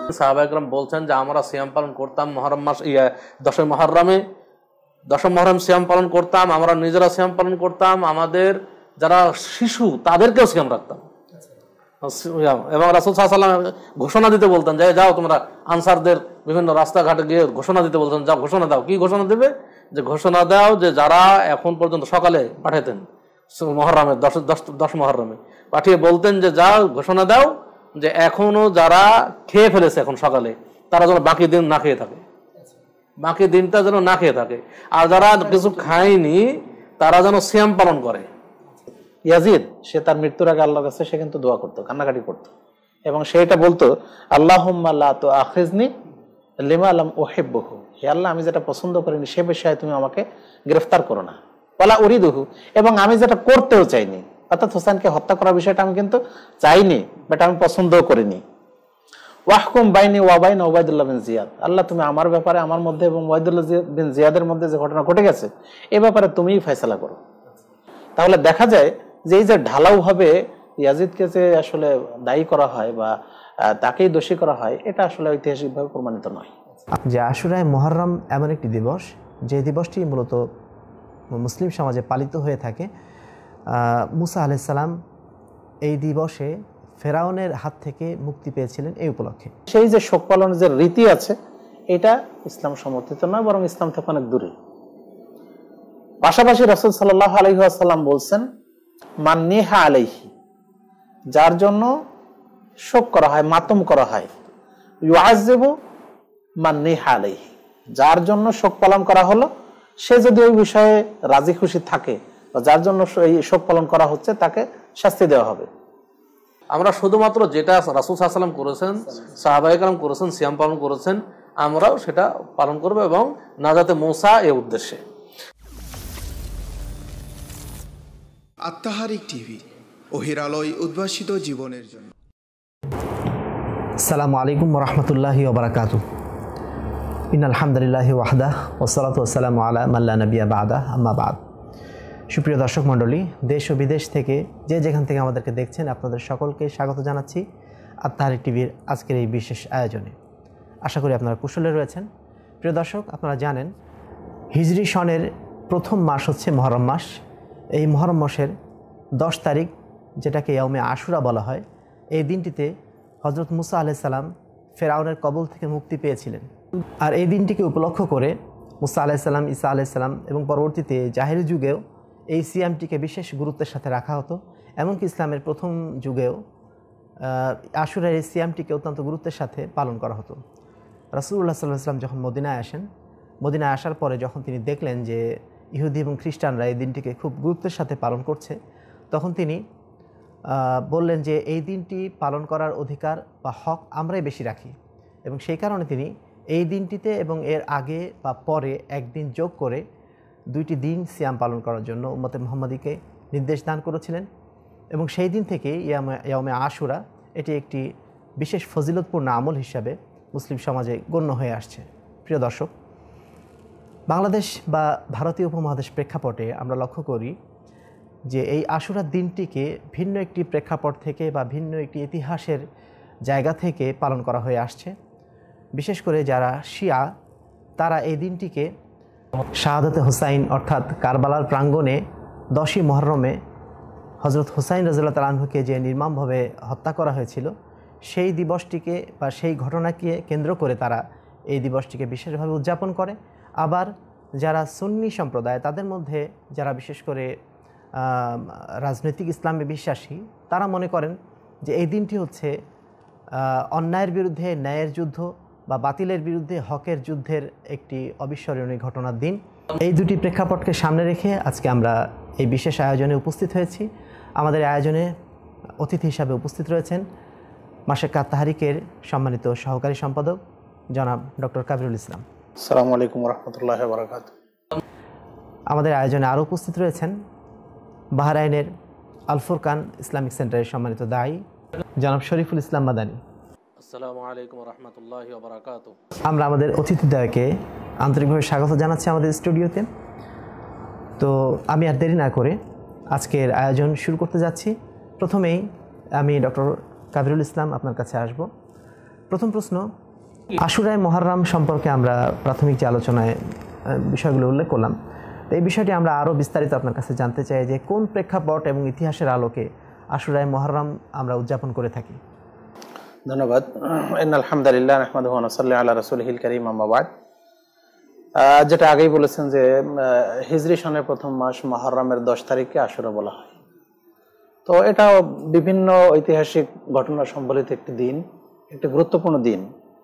সাহাবা একরাম বলছেন যে আমরা সিয়াম পালন করতাম মুহররম মাস 10 মুহররমে, 10 মুহররম সিয়াম পালন করতাম, আমরা নিজেরা সিয়াম পালন করতাম, আমাদের যারা শিশু তাদেরকেও সিয়াম রাখতাম। এবং রাসূল সাল্লাল্লাহু আলাইহি ওয়াসাল্লাম ঘোষণা দিতে বলতেন যে যাও তোমরা আনসারদের বিভিন্ন রাস্তাঘাটে গিয়ে ঘোষণা দিতে বলতেন, যাও ঘোষণা দাও। কি ঘোষণা দেবে? যে ঘোষণা দাও যে যারা এখন পর্যন্ত সকালে পাঠাতেন মুহররমের 10 মুহররমে পাঠিয়ে বলতেন যে যাও ঘোষণা দাও যে এখনো যারা খেয়ে ফেলেছে এখন সকালে তারা যেন বাকি দিন না খেয়ে থাকে, বাকি দিনটা যেন না খেয়ে থাকে, আর যারা কিছু খায়নি তারা যেন সিয়াম পালন করে। ইয়াজিদ সে তার মৃত্যুর আগে আল্লাহর কাছে সে কিন্তু দোয়া করতো, কান্নাকাটি করতো, এবং সেটা বলতো আল্লাহুম্মা লা তুআখিজনি লিমা লাম উহিব্বুহু, হে আল্লাহ আমি যেটা পছন্দ করিনি সে বিষয়ে তুমি আমাকে গ্রেফতার করো না, ওয়ালা উরিদুহু, এবং আমি যেটা করতেও চাইনি, অর্থাৎ হোসেনকে হত্যা করার বিষয়টা আমি কিন্তু চাইনি, বাট আমি পছন্দও করিনি। ওয়াহকুম বাইনি ওয়া বাইনা উবাইদুল্লাহ বিন জিয়াদ, আল্লাহ তুমি আমার ব্যাপারে আমার মধ্যে এবং উবাইদুল্লাহ বিন জিয়াদের মধ্যে যে ঘটনা ঘটে গেছে এ ব্যাপারে তুমিই ফয়সালা করো। তাহলে দেখা যায় যে এই যে ঢালাও ভাবে ইয়াজিদকে যে আসলে দায়ী করা হয় বা তাকেই দোষী করা হয় এটা আসলে ঐতিহাসিকভাবে প্রমাণিত নয়। যে আশুরায়ে মুহররম এমন একটি দিবস যে দিবসটি মূলত মুসলিম সমাজে পালিত হয়ে থাকে। মুসা আলাইহিস সালাম এই দিবসে ফেরাউনের হাত থেকে মুক্তি পেয়েছিলেন এই উপলক্ষে। সেই যে শোক পালনের যে রীতি আছে এটা ইসলাম সমর্থিত নয়, বরং ইসলাম থেকে অনেক দূরে। পাশাপাশি রাসূল সাল্লাল্লাহু আলাইহি ওয়াসাল্লাম বলছেন মান নিহা আলাইহি, যার জন্য শোক করা হয় মাতম করা হয়, ইউআযিবু মান নিহা আলাইহি, যার জন্য শোক পালন করা হলো সে যদি ওই বিষয়ে রাজি খুশি থাকে বা যার জন্য এই শোক পালন করা হচ্ছে তাকে শাস্তি দেওয়া হবে। আমরা শুধুমাত্র যেটা রাসূল সাল্লাল্লাহু আলাইহি ওয়াসাল্লাম করেছেন, সাহাবায়ে কেরাম করেছেন, সিয়াম পালন করেছেন, আমরাও সেটা পালন করব এবং নাজাতে মুসা এই উদ্দেশ্যে। আত্মাহারিক টিভি, ওহির আলোয় উদ্ভাসিত জীবনের জন্য। আসসালামু আলাইকুম ওয়া রাহমাতুল্লাহি ওয়া বারাকাতুহু। ইন্নাল হামদুলিল্লাহি ওয়াহদাহু ওয়াসসালাতু ওয়াসসালামু আলা মান লা নাবিয়্যা বা'দাহু, আম্মা বা'দ। সুপ্রিয় দর্শক মণ্ডলী, দেশ ও বিদেশ থেকে যে যেখান থেকে আমাদেরকে দেখছেন আপনাদের সকলকে স্বাগত জানাচ্ছি আত্মাহারিক টিভির আজকের এই বিশেষ আয়োজনে। আশা করি আপনারা কুশলে রয়েছেন। প্রিয় দর্শক, আপনারা জানেন হিজরি সনের প্রথম মাস হচ্ছে মুহররম মাস। এই মুহররম মাসের 10 তারিখ, যেটাকে ইয়াউমে আশুরা বলা হয়, এই দিনটিতে হযরত মুসা আলাইহিস সালাম ফেরাউনের কবল থেকে মুক্তি পেয়েছিলেন। আর এই দিনটিকে উপলক্ষ করে মুসা আলাইহিস সালাম, ঈসা আলাইহিস সালাম এবং পরবর্তীতে জাহেলি যুগেও এই সিয়ামটিকে বিশেষ গুরুত্বের সাথে রাখা হতো। এমনকি ইসলামের প্রথম যুগেও আশুরার এই সিয়ামটিকে অত্যন্ত গুরুত্বের সাথে পালন করা হতো। রাসূলুল্লাহ সাল্লাল্লাহু আলাইহি ওয়াসাল্লাম যখন মদিনায় আসেন, মদিনায় আসার পরে যখন তিনি দেখলেন যে ইহুদি এবং খ্রিস্টানরা এই দিনটিকে খুব গুরুত্বের সাথে পালন করছে, তখন তিনি বললেন যে এই দিনটি পালন করার অধিকার বা হক আমরাই বেশি রাখি, এবং সেই কারণে তিনি এই দিনটিতে এবং এর আগে বা পরে একদিন যোগ করে 2টি দিন সিয়াম পালন করার জন্য উম্মতে মুহাম্মাদিকে নির্দেশ দান করেছিলেন। এবং সেই দিন থেকে ইয়াউমে আশুরা এটি একটি বিশেষ ফজিলতপূর্ণ আমল হিসাবে মুসলিম সমাজে গণ্য হয়ে আসছে। প্রিয় দর্শক, বাংলাদেশ বা ভারতীয় উপমহাদেশ প্রেক্ষাপটে আমরা লক্ষ্য করি যে এই আশুরার দিনটিকে ভিন্ন একটি প্রেক্ষাপট থেকে বা ভিন্ন একটি ইতিহাসের জায়গা থেকে পালন করা হয়ে আসছে। বিশেষ করে যারা শিয়া, তারা এই দিনটিকে শাহাদাতে হুসাইন অর্থাৎ কারবালার প্রাঙ্গণে 10ই মুহররমে হযরত হুসাইন রাদিয়াল্লাহু তাআলা আনহুকে যে নির্মমভাবে হত্যা করা হয়েছিল সেই দিবসটিকে বা সেই ঘটনাকে কেন্দ্র করে তারা এই দিবসটিকে বিশেষভাবে উদযাপন করে। আবার যারা সুন্নি সম্প্রদায়, তাদের মধ্যে যারা বিশেষ করে রাজনৈতিক ইসলামে বিশ্বাসী, তারা মনে করেন যে এই দিনটি হচ্ছে অন্যায়ের বিরুদ্ধে ন্যায়ের যুদ্ধ বা বাতিলের বিরুদ্ধে হকের যুদ্ধের একটি অবিস্মরণীয় ঘটনার দিন। এই দুটি প্রেক্ষাপটকে সামনে রেখে আজকে আমরা এই বিশেষ আয়োজনে উপস্থিত হয়েছি। আমাদের আয়োজনে অতিথি হিসাবে উপস্থিত রয়েছেন মাসেক আত-তাহরিকের সম্মানিত সহকারী সম্পাদক জনাব ডক্টর কাবিরুল ইসলাম। আসসালামু আলাইকুম ওয়া রাহমাতুল্লাহি ওয়া বারাকাতুহু। আমাদের আয়োজনে আরও উপস্থিত রয়েছেন বাহরাইনের আল ফুরকান ইসলামিক সেন্টারের সম্মানিত দায়ী জনাব শরীফুল ইসলাম মাদানী। আসসালামু আলাইকুম ওয়া রাহমাতুল্লাহি ওয়া বারাকাতুহু। আমরা আমাদের অতিথিদ্বয়কে আন্তরিকভাবে স্বাগত জানাচ্ছি আমাদের স্টুডিওতে। তো আমি আর দেরি না করে আজকের আয়োজন শুরু করতে যাচ্ছি। প্রথমেই আমি ডক্টর কাবিরুল ইসলাম আপনার কাছে আসব। প্রথম প্রশ্ন, আশুরায়ে মুহররম সম্পর্কে আমরা প্রাথমিক যে আলোচনায় বিষয়গুলো উল্লেখ করলাম, তো এই বিষয়টি আমরা আরও বিস্তারিত আপনার কাছে জানতে চাই যে কোন প্রেক্ষাপট এবং ইতিহাসের আলোকে আশুরায়ে মুহররম আমরা উদযাপন করে থাকি। ধন্যবাদ। আলহামদুলিল্লাহ নাহমাদুহু ওয়া নুসাল্লি আলা রাসূলিহিল কারীম, আম্মা বাদ। যেটা আগেই বলেছেন যে হিজরি সনের প্রথম মাস মুহররমের 10 তারিখকে আশুরা বলা হয়। তো এটা বিভিন্ন ঐতিহাসিক ঘটনা সম্বলিত একটি দিন, একটি গুরুত্বপূর্ণ দিন।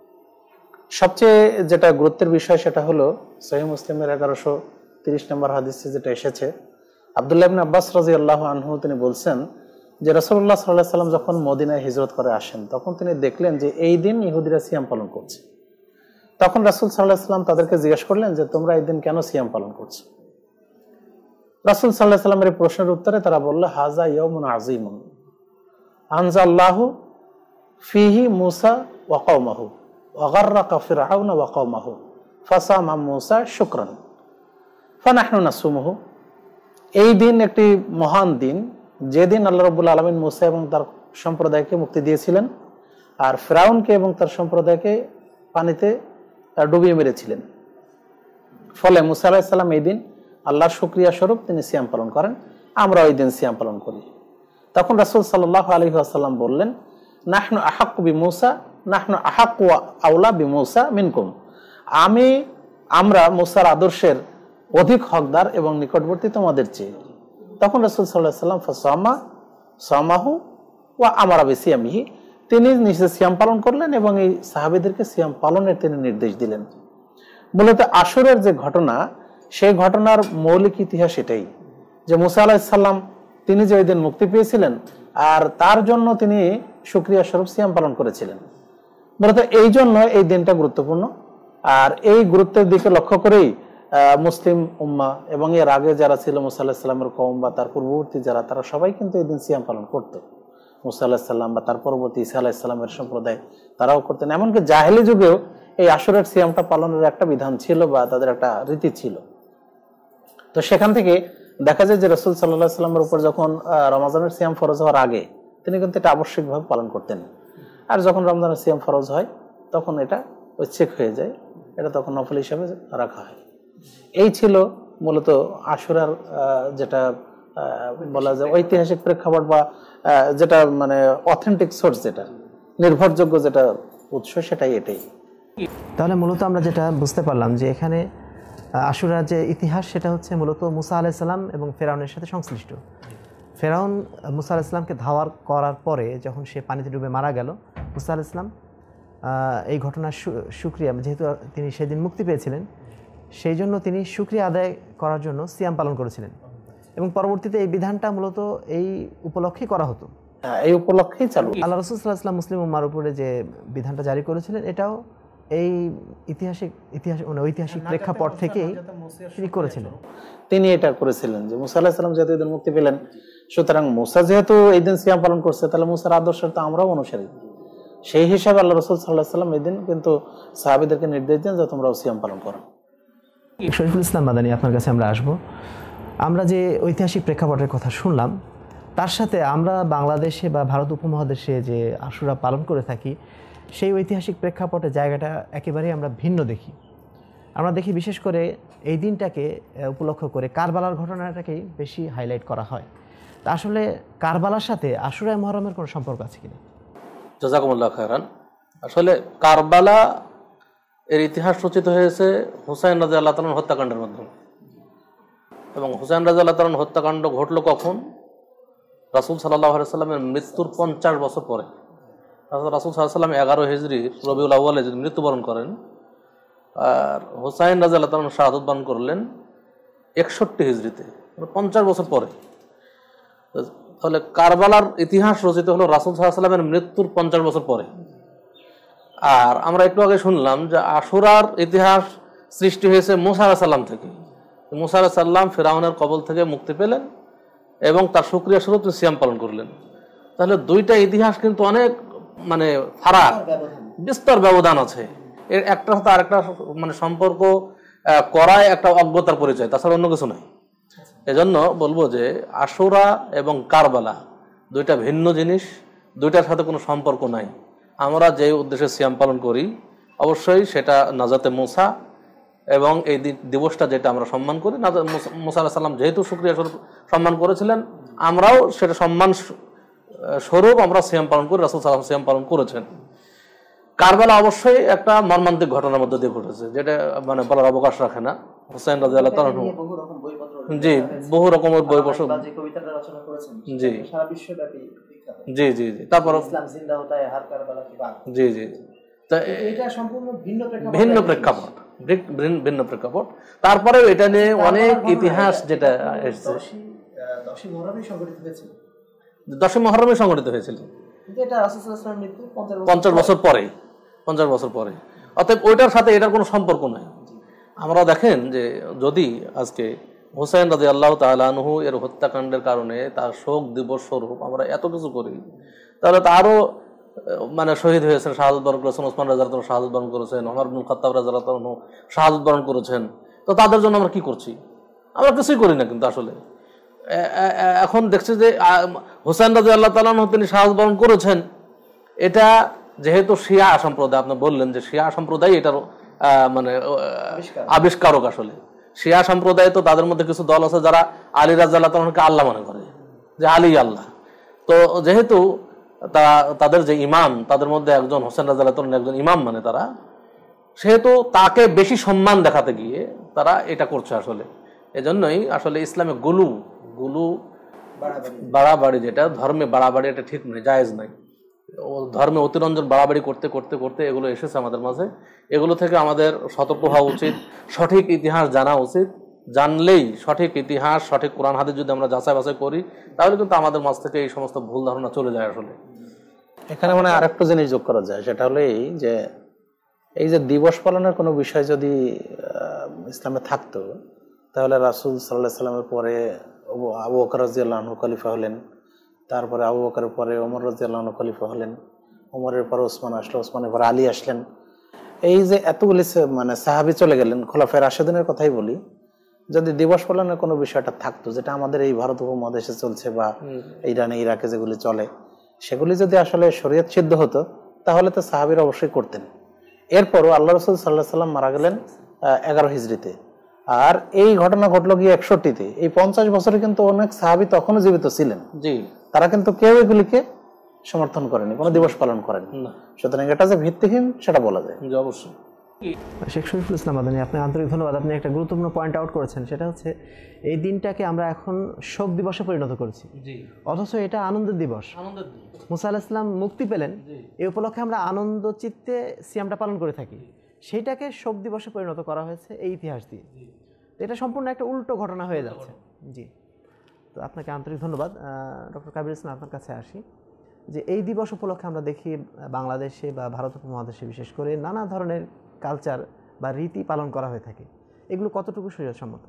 সবচেয়ে যেটা গুরুত্বের বিষয় সেটা হলো সহিহ মুসলিমের 1130 নম্বর হাদিসে যেটা এসেছে, আব্দুল্লাহ ইবনে আব্বাস রাদিয়াল্লাহু আনহু তিনি বলছেন যে রাসূলুল্লাহ সাল্লাল্লাহু আলাইহি সাল্লাম যখন মদিনায় হিজরত করে আসেন তখন তিনি দেখলেন যে এই দিন ইহুদিরা সিয়াম পালন করছে। তখন রাসূল সাল্লাল্লাহু আলাইহি সাল্লাম তাদেরকে জিজ্ঞেস করলেন যে তোমরা এই দিন কেন সিয়াম পালন করছো? রাসূল সাল্লাল্লাহু আলাইহি সাল্লামের প্রশ্নের উত্তরে তারা বলল, হাযা ইয়াউমুন আযীমুন আনজাল্লাহু ফীহি মূসা ওয়া কওমাহু ওয়া গাররাকা ফিরআউনা ওয়া কওমাহু ফাসামা মূসা শুকরান ফানাহনু নাসুমুহু। এই দিন একটি মহান দিন, যেদিন আল্লাহ রাব্বুল আলামিন মূসা এবং তার সম্প্রদায়কে মুক্তি দিয়েছিলেন আর ফিরআউনকে এবং তার সম্প্রদায়কে পানিতে ডুবিয়ে মেরেছিলেন। ফলে মূসা আলাইহিস সালাম এই দিন আল্লাহর শুকরিয়া স্বরূপ তিনি সিয়াম পালন করেন, আমরা ওই দিন সিয়াম পালন করি। তখন রাসূল সাল্লাল্লাহু আলাইহি ওয়াসাল্লাম বললেন, নাহনু আহাক্কু বিমূসা নাহনু আহাক্কু আওলা বিমূসা মিনকুম। আমরা মূসার আদর্শের অধিক হকদার এবং নিকটবর্তী তোমাদের চেয়ে। তখন রাসূল সাল্লাল্লাহু আলাইহি ওয়াসাল্লাম ফাসামাহু ওয়া আমারা বিসিয়ামিহি, তিনি নিজে সিয়াম পালন করলেন এবং এই সাহাবীদেরকে সিয়াম পালনের তিনি নির্দেশ দিলেন। মূলত আশুরের যে ঘটনা, সেই ঘটনার মৌলিক ইতিহাস এটাই যে মূসা আলাইহিস সালাম তিনি যে ওই দিন মুক্তি পেয়েছিলেন আর তার জন্য তিনি শুকরিয়া স্বরূপ সিয়াম পালন করেছিলেন। মূলত এই জন্য এই দিনটা গুরুত্বপূর্ণ। আর এই গুরুত্বের দিকে লক্ষ্য করেই মুসলিম উম্মাহ এবং এর আগে যারা ছিল মূসা আলাইহিস সালামের কওম বা তার পূর্ববর্তী যারা, তারা সবাই কিন্তু এই দিন সিয়াম পালন করত। মূসা আলাইহিস সালাম বা তার পরবর্তী ঈসা আলাইহিস সালামের সম্প্রদায় তারাও করতেন। এমনকি জাহেলি যুগেও এই আশুরার সিয়ামটা পালনের একটা বিধান ছিল বা তাদের একটা রীতি ছিল। তো সেখান থেকে দেখা যায় যে রাসূল সাল্লাল্লাহু আলাইহি সাল্লামের উপর যখন রমজানের সিয়াম ফরজ হওয়ার আগে তিনি কিন্তু এটা আবশ্যিকভাবে পালন করতেন, আর যখন রমজানের সিয়াম ফরজ হয় তখন এটা ঐচ্ছিক হয়ে যায়, এটা তখন নফল হিসাবে রাখা হয়। এই ছিল মূলত আশুরার যেটা বলা যায় ঐতিহাসিক প্রেক্ষাপট বা যেটা মানে অথেন্টিক সোর্স, যেটা নির্ভরযোগ্য যেটা উৎস, সেটাই এটাই। তাহলে মূলত আমরা যেটা বুঝতে পারলাম যে এখানে আশুরার যে ইতিহাস সেটা হচ্ছে মূলত মূসা আলাইহিস সালাম এবং ফেরাউনের সাথে সংশ্লিষ্ট। ফেরাউন মূসা আলাইহিস সালামকে ধাওয়া করার পরে যখন সে পানিতে ডুবে মারা গেল, মূসা আলাইহিস সালাম এই ঘটনার শুকরিয়া, যেহেতু তিনি সেদিন মুক্তি পেয়েছিলেন সেই জন্য তিনি শুকরিয়া আদায় করার জন্য সিয়াম পালন করেছিলেন এবং পরবর্তীতে এই বিধানটা মূলত এই উপলক্ষেই করা হতো, এই উপলক্ষেই চালু। আল্লাহ রাসূল সাল্লাল্লাহু আলাইহি ওয়াসাল্লাম মুসলিম উম্মার উপরে যে বিধানটা জারি করেছিলেন এটাও এই ঐতিহাসিক প্রেক্ষাপট থেকেই তিনি করেছিলেন। তিনি এটা করেছিলেন যে মূসা আলাইহিস সালাম যেহেতু এদিন মুক্তি পেলেন, সুতরাং মূসা যেহেতু এই দিন সিয়াম পালন করছে, তাহলে মূসার আদর্শের তো আমরাও অনুসারী। সেই হিসাবে আল্লাহ রাসূল সাল্লাল্লাহু আলাইহি ওয়াসাল্লাম এই দিন কিন্তু সাহাবীদেরকে নির্দেশ দেন যে তোমরাও সিয়াম পালন করো। শরীফুল ইসলাম মাদানী, আপনার কাছে আমরা আসবো। আমরা যে ঐতিহাসিক প্রেক্ষাপটের কথা শুনলাম তার সাথে আমরা বাংলাদেশে বা ভারত উপমহাদেশে যে আশুরা পালন করে থাকি সেই ঐতিহাসিক প্রেক্ষাপটের জায়গাটা একেবারেই আমরা ভিন্ন দেখি। আমরা দেখি বিশেষ করে এই দিনটাকে উপলক্ষ করে কারবালার ঘটনাটাকেই বেশি হাইলাইট করা হয়। তা আসলে কারবালার সাথে আশুরায়ে মুহররমের কোনো সম্পর্ক আছে কিনা? জাযাকুমুল্লাহ খায়রান। আসলে কারবালা এর ইতিহাস রচিত হয়েছে হুসাইন রাদিয়াল্লাহু তাআলা হত্যাকাণ্ডের মাধ্যমে, এবং হুসাইন রাদিয়াল্লাহু তাআলা হত্যাকাণ্ড ঘটলো কখন? রাসূল সাল্লাল্লাহু আলাইহি ওয়াসাল্লামের মৃত্যুর 50 বছর পরে। রাসূল সাল্লাল্লাহু আলাইহি ওয়াসাল্লাম 11 হিজরি রবিউল আউয়ালে যদি মৃত্যুবরণ করেন, আর হুসাইন রাদিয়াল্লাহু তাআলা শাহাদাত বরণ করলেন 61 হিজরিতে, 50 বছর পরে। তাহলে কারবালার ইতিহাস রচিত হলো রাসূল সাল্লাল্লাহু আলাইহি ওয়াসাল্লামের মৃত্যুর 50 বছর পরে। আর আমরা একটু আগে শুনলাম যে আশুরার ইতিহাস সৃষ্টি হয়েছে মূসা আলাইহিস সালাম থেকে। মূসা আলাইহিস সালাম ফিরআউনের কবল থেকে মুক্তি পেলেন এবং তার শুকরিয়া স্বরূপ সিয়াম পালন করলেন। তাহলে দুইটা ইতিহাস কিন্তু অনেক মানে ফারাক, বিস্তর ব্যবধান আছে। এর একটা সাথে আরেকটা মানে সম্পর্ক করায় একটা অজ্ঞতার পরিচয়, তাছাড়া অন্য কিছু নাই। এজন্য বলবো যে আশুরা এবং কারবালা দুইটা ভিন্ন জিনিস, দুইটার সাথে কোনো সম্পর্ক নাই। আমরা যে উদ্দেশ্যে সিয়াম পালন করি অবশ্যই সেটা নাজাতে মুসা, এবং এই দিবসটা যেটা আমরা সম্মান করি, মুসা আলাইহিস সালাম যেহেতু শুকরিয়া স্বরূপ সম্মান করেছিলেন, আমরাও সেটা সম্মান স্বরূপ আমরা সিয়াম পালন করি। রাসূল সাল্লাল্লাহু আলাইহি ওয়াসাল্লাম সিয়াম পালন করেছেন। কারবালা অবশ্যই একটা মর্মান্তিক ঘটনার মধ্যে দিয়ে ঘটেছে, যেটা মানে বলার অবকাশ রাখে না। হুসাইন রাদিয়াল্লাহু তাআলা আনহু জি বহু রকমের বই বসে কবিতাটা রচনা করেছেন, জি সারা বিশ্বব্যাপী বিখ্যাত। জি জি জি তারপর ইসলাম জিন্দা হতা হ্যায় হার কারবালা কি বাত। জি জি এটা সম্পূর্ণ ভিন্ন প্রেক্ষাপট। তারপরেও এটা নিয়ে অনেক ইতিহাস যেটা এসেছে। 10ই মুহররমে সংগঠিত হয়েছিল, 10ই মুহররমে সংগঠিত হয়েছিল, কিন্তু এটা রাসূল সাল্লাল্লাহু আলাইহি ওয়াসাল্লামের মৃত্যু 50 বছর পরে। অতএব ওইটার সাথে এটার কোনো সম্পর্ক নাই। আমরা দেখেন যে যদি আজকে হুসাইন রাদিয়াল্লাহু তাআলা আনহু এর হত্যাকাণ্ডের কারণে তার শোক দিবস স্বরূপ আমরা এত কিছু করি, তাহলে তো আরো মানে শহীদ হয়েছেন, শাহাদাত বরণ করেছেন, ওসমান রাদিয়াল্লাহু তাআলা শাহাদাত বরণ করেছেন, ওমর ইবনে খাত্তাব রাদিয়াল্লাহু তাআলা শাহাদাত বরণ করেছেন। তো তাদের জন্য আমরা কি করছি? আমরা কিছুই করি না। কিন্তু আসলে এখন দেখছি যে হুসাইন রাদিয়াল্লাহু তাআলা আনহু তিনি শাহাদাত বরণ করেছেন, এটা যেহেতু শিয়া সম্প্রদায়, আপনি বললেন যে শিয়া সম্প্রদায় এটার মানে আবিষ্কারক। আসলে শিয়া সম্প্রদায় তো তাদের মধ্যে কিছু দল আছে যারা আলী রাদিয়াল্লাহু তাআলা আনহুকে আল্লাহ মনে করে, যে আলী আল্লাহ। তো যেহেতু তাদের যে ইমাম, তাদের মধ্যে একজন হোসেন রাদিয়াল্লাহু তাআলা একজন ইমাম মানে তারা, সেহেতু তাকে বেশি সম্মান দেখাতে গিয়ে তারা এটা করছে। আসলে এজন্যই আসলে ইসলামে গুলু বাড়াবাড়ি, যেটা ধর্মে বাড়াবাড়ি, এটা ঠিক নয়, জায়েজ নাই। ধর্মে অতিরঞ্জন বাড়াবাড়ি করতে করতে করতে এগুলো এসেছে আমাদের মাঝে। এগুলো থেকে আমাদের সতর্ক হওয়া উচিত, সঠিক ইতিহাস জানা উচিত। জানলেই সঠিক ইতিহাস, সঠিক কোরআন হাদিস যদি আমরা যাচাই বাছাই করি, তাহলে কিন্তু আমাদের মাঝ থেকে এই সমস্ত ভুল ধারণা চলে যায়। আসলে এখানে মানে আরেকটা জিনিস যোগ করা যায়, সেটা হলো এই যে দিবস পালনের কোনো বিষয় যদি ইসলামে থাকতো, তাহলে রাসূল সাল্লাল্লাহু আলাইহি ওয়াসাল্লামের পরে আবু বকর রাদিয়াল্লাহু আনহু খলিফা হলেন, তারপরে আবু বকরের পরে ওমর রাদিয়াল্লাহু আনহু খলিফা হলেন, ওমরের পরে ওসমান আসলো, ওসমানের পরে আলী আসলেন। এই যে এতগুলি মানে সাহাবী চলে গেলেন, খোলাফায়ে রাশেদিনের কথাই বলি, যদি দিবস পালনের কোনো বিষয়টা থাকতো, যেটা আমাদের এই ভারত উপমহাদেশে চলছে বা ইরানে ইরাকে যেগুলি চলে, সেগুলি যদি আসলে শরীয়ত সিদ্ধ হতো, তাহলে তো সাহাবীরা অবশ্যই করতেন। এরপরও আল্লাহ রাসূল সাল্লাল্লাহু আলাইহি ওয়াসাল্লাম মারা গেলেন 11 হিজরিতে, আর এই ঘটনা ঘটলো গিয়ে 61-তে। এই 50 বছরে কিন্তু অনেক সাহাবী তখনও জীবিত ছিলেন, জি, তারা কিন্তু কেউ এগুলিকে সমর্থন করেনি, কোনো দিবস পালন করেনি। সুতরাং এটা যে ভিত্তিহীন সেটা বলা যায়। অবশ্যই। শেখ শরীফুল ইসলাম মাদানী, আপনি আন্তরিক ধন্যবাদ। আপনি একটা গুরুত্বপূর্ণ পয়েন্ট আউট করেছেন, সেটা হচ্ছে এই দিনটাকে আমরা এখন শোক দিবসে পরিণত করেছি, অথচ এটা আনন্দের দিবস। মুসা আলাইহিস সালাম মুক্তি পেলেন, এই উপলক্ষে আমরা আনন্দ চিত্তে সিয়ামটা পালন করে থাকি, সেইটাকে শোক দিবসে পরিণত করা হয়েছে এই ইতিহাস দিয়ে। এটা সম্পূর্ণ একটা উল্টো ঘটনা হয়ে যাচ্ছে। জি, তো আপনাকে আন্তরিক ধন্যবাদ। ডক্টর কাবির ইসলাম, আপনার কাছে আসি, যে এই দিবস উপলক্ষে আমরা দেখি বাংলাদেশে বা ভারত উপমহাদেশে বিশেষ করে নানা ধরনের কালচার বা রীতি পালন করা হয়ে থাকে, এগুলো কতটুকু শরীয়তসম্মত?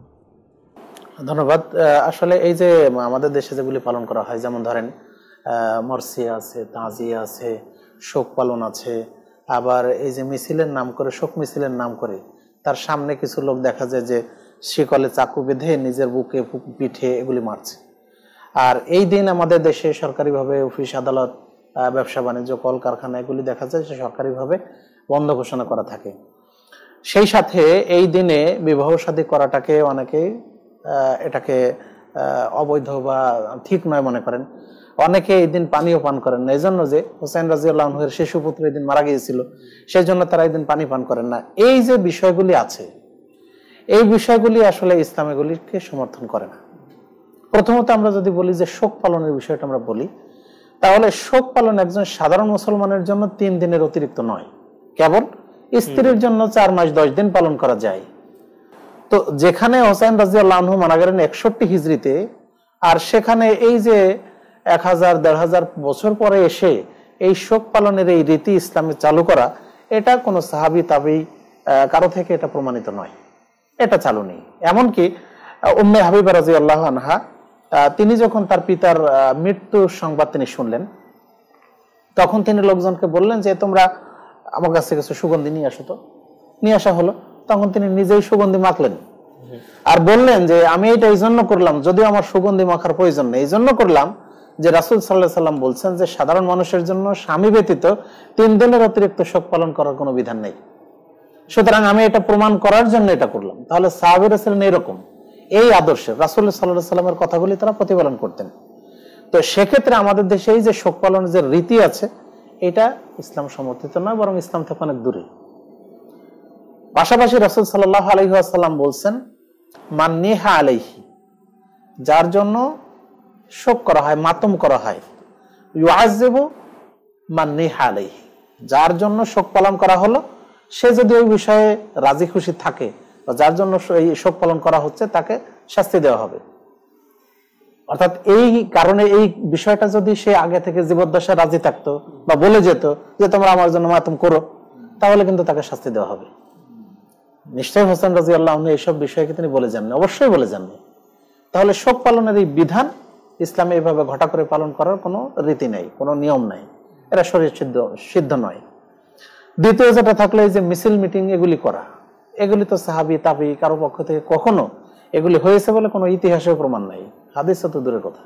ধন্যবাদ। আসলে এই যে আমাদের দেশে যেগুলি পালন করা হয়, যেমন ধরেন মরসিয়া আছে, তাজিয়া আছে, শোক পালন আছে, আবার এই যে মিছিলের নাম করে, শোক মিছিলের নাম করে তার সামনে কিছু লোক দেখা যায় যে শিকলে চাকু বেঁধে নিজের বুকে পিঠে এগুলি মারছে। আর এই দিন আমাদের দেশে সরকারিভাবে অফিস আদালত, ব্যবসা বাণিজ্য, কলকারখানা এগুলি দেখা যায় যে সরকারিভাবে বন্ধ ঘোষণা করা থাকে। সেই সাথে এই দিনে বিবাহ শাদী করাটাকে অনেকেই এটাকে অবৈধ বা ঠিক নয় মনে করেন। অনেকে এই দিন পানিও পান করেন না, এই জন্য যে হুসাইন রাদিয়াল্লাহু আনহুর শিশু পুত্র এই দিন মারা গিয়েছিল, সেই জন্য তারা এই দিন পানি পান করেন না। এই যে বিষয়গুলি আছে, এই বিষয়গুলি আসলে ইসলাম এগুলিকে সমর্থন করে না। প্রথমত আমরা যদি বলি যে শোক পালনের বিষয়টা আমরা বলি, তাহলে শোক পালন একজন সাধারণ মুসলমানের জন্য 3 দিনের অতিরিক্ত নয়, কেবল স্ত্রীর জন্য 4 মাস 10 দিন পালন করা যায়। তো যেখানে হুসাইন রাদিয়াল্লাহু আনহু মারা গেলেন 61 হিজরিতে, আর সেখানে এই যে 1000-1500 বছর পরে এসে এই শোক পালনের এই রীতি ইসলামে চালু করা, এটা কোনো সাহাবী তাবী কারো থেকে এটা প্রমাণিত নয়, এটা চালু নেই। এমনকি উম্মে হাবিবা রাদিয়াল্লাহু আনহা, তিনি যখন তার পিতার মৃত্যুর সংবাদ তিনি শুনলেন, তখন তিনি লোকজনকে বললেন যে তোমরা আমার কাছে কিছু সুগন্ধি নিয়ে আসো। তো নিয়ে আসা হলো, তখন তিনি নিজেই সুগন্ধি মাখলেন আর বললেন যে আমি এটা এই জন্য করলাম, যদিও আমার সুগন্ধি মাখার প্রয়োজন নেই, এই জন্য করলাম যে রাসূল সাল্লাল্লাহু আলাইহি সাল্লাম বলছেন যে সাধারণ মানুষের জন্য স্বামী ব্যতীত 3 দিনের অতিরিক্ত শোক পালন করার কোনো বিধান নেই। সুতরাং আমি এটা প্রমাণ করার জন্য এটা করলাম। তাহলে সাহাবীরা ছিলেন এরকম, এই আদর্শে রাসূল সাল্লাল্লাহু আলাইহি সাল্লামের কথাগুলি তারা প্রতিপালন করতেন। তো সেক্ষেত্রে আমাদের দেশে এই যে শোক পালনের যে রীতি আছে, এটা ইসলাম সমর্থিত নয়, বরং ইসলাম থেকে অনেক দূরে। পাশাপাশি রাসূল সাল্লাল্লাহু আলাইহি ওয়াসাল্লাম বলছেন, মান নিহা আলাইহি, যার জন্য শোক করা হয়, মাতম করা হয়, ইউআযিবু মান নিহা আলাইহি, যার জন্য শোক পালন করা হলো সে যদি ওই বিষয়ে রাজি খুশি থাকে বা যার জন্য এই শোক পালন করা হচ্ছে তাকে শাস্তি দেওয়া হবে। অর্থাৎ এই কারণে এই বিষয়টা যদি সে আগে থেকে জীবদ্দশায় রাজি থাকতো বা বলে যেত যে তোমরা আমার জন্য মাতম করো, তাহলে কিন্তু তাকে শাস্তি দেওয়া হবে। নিশ্চয়ই হোসেন রাদিয়াল্লাহু আনহু এইসব বিষয়কে তিনি বলে যাননি, অবশ্যই বলে যাননি। তাহলে শোক পালনের এই বিধান ইসলামে এইভাবে ঘটা করে পালন করার কোনো রীতি নেই, কোনো নিয়ম নাই, এটা শরীয়ত সিদ্ধ নয়। দ্বিতীয় যেটা থাকলে এই যে মিছিল মিটিং এগুলি করা, এগুলি তো সাহাবী তাবী কারো পক্ষ থেকে কখনো এগুলি হয়েছে বলে কোনো ইতিহাসেও প্রমাণ নাই, হাদিসে তো দূরের কথা।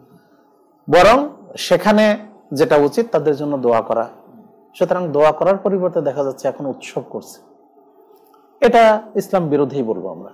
বরং সেখানে যেটা উচিত তাদের জন্য দোয়া করা। সুতরাং দোয়া করার পরিবর্তে দেখা যাচ্ছে এখন উৎসব করছে, এটা ইসলাম বিরোধী বলবো আমরা।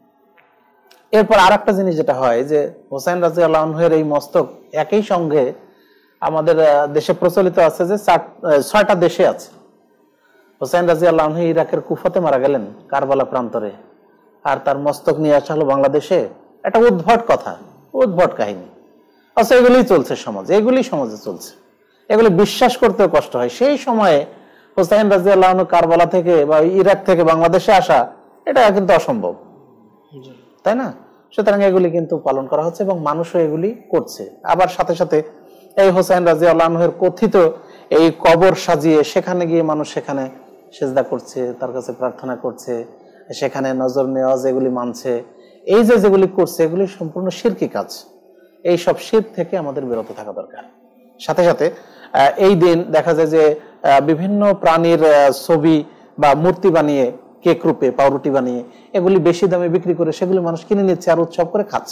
এরপর আর একটা জিনিস যেটা হয় যে হোসেন রাদিয়াল্লাহু আনহুর এই মস্তক একই সঙ্গে আমাদের দেশে প্রচলিত আছে যে 6টা দেশে আছে। হোসেন রাদিয়াল্লাহু আনহু ইরাকের কুফাতে মারা গেলেন, কারবালা প্রান্তরে, আর তার মস্তক নিয়ে আসা হলো বাংলাদেশে। একটা উদ্ভট কথা, উদ্ভট কাহিনী। আচ্ছা, এগুলি চলছে সমাজে, এগুলি সমাজে চলছে, এগুলি বিশ্বাস করতেও কষ্ট হয়। সেই সময়ে হোসেন রাদিয়াল্লাহু আনহু কারবালা থেকে বা ইরাক থেকে বাংলাদেশে আসা, এটা কিন্তু অসম্ভব, তাই না? সুতরাং এগুলি কিন্তু পালন করা হচ্ছে এবং মানুষও এগুলি করছে। আবার সাথে সাথে এই হোসেন রাদিয়াল্লাহু আনহুর কথিত এই কবর সাজিয়ে সেখানে গিয়ে মানুষ সেখানে সেজদা করছে, তার কাছে প্রার্থনা করছে, সেখানে নজর নেওয়াজ এগুলি মানছে। এই যে যেগুলি করছে এগুলি সম্পূর্ণ শিরকি কাজ। এই সব শিরক থেকে আমাদের বিরত থাকা দরকার। সাথে সাথে এই দিন দেখা যায় যে বিভিন্ন প্রাণীর ছবি বা মূর্তি বানিয়ে, কেক রূপে পাউরুটি বানিয়ে এগুলি বেশি দামে বিক্রি করে সেগুলি মানুষ কিনে নিচ্ছে আর উৎসব করে খাচ্ছে।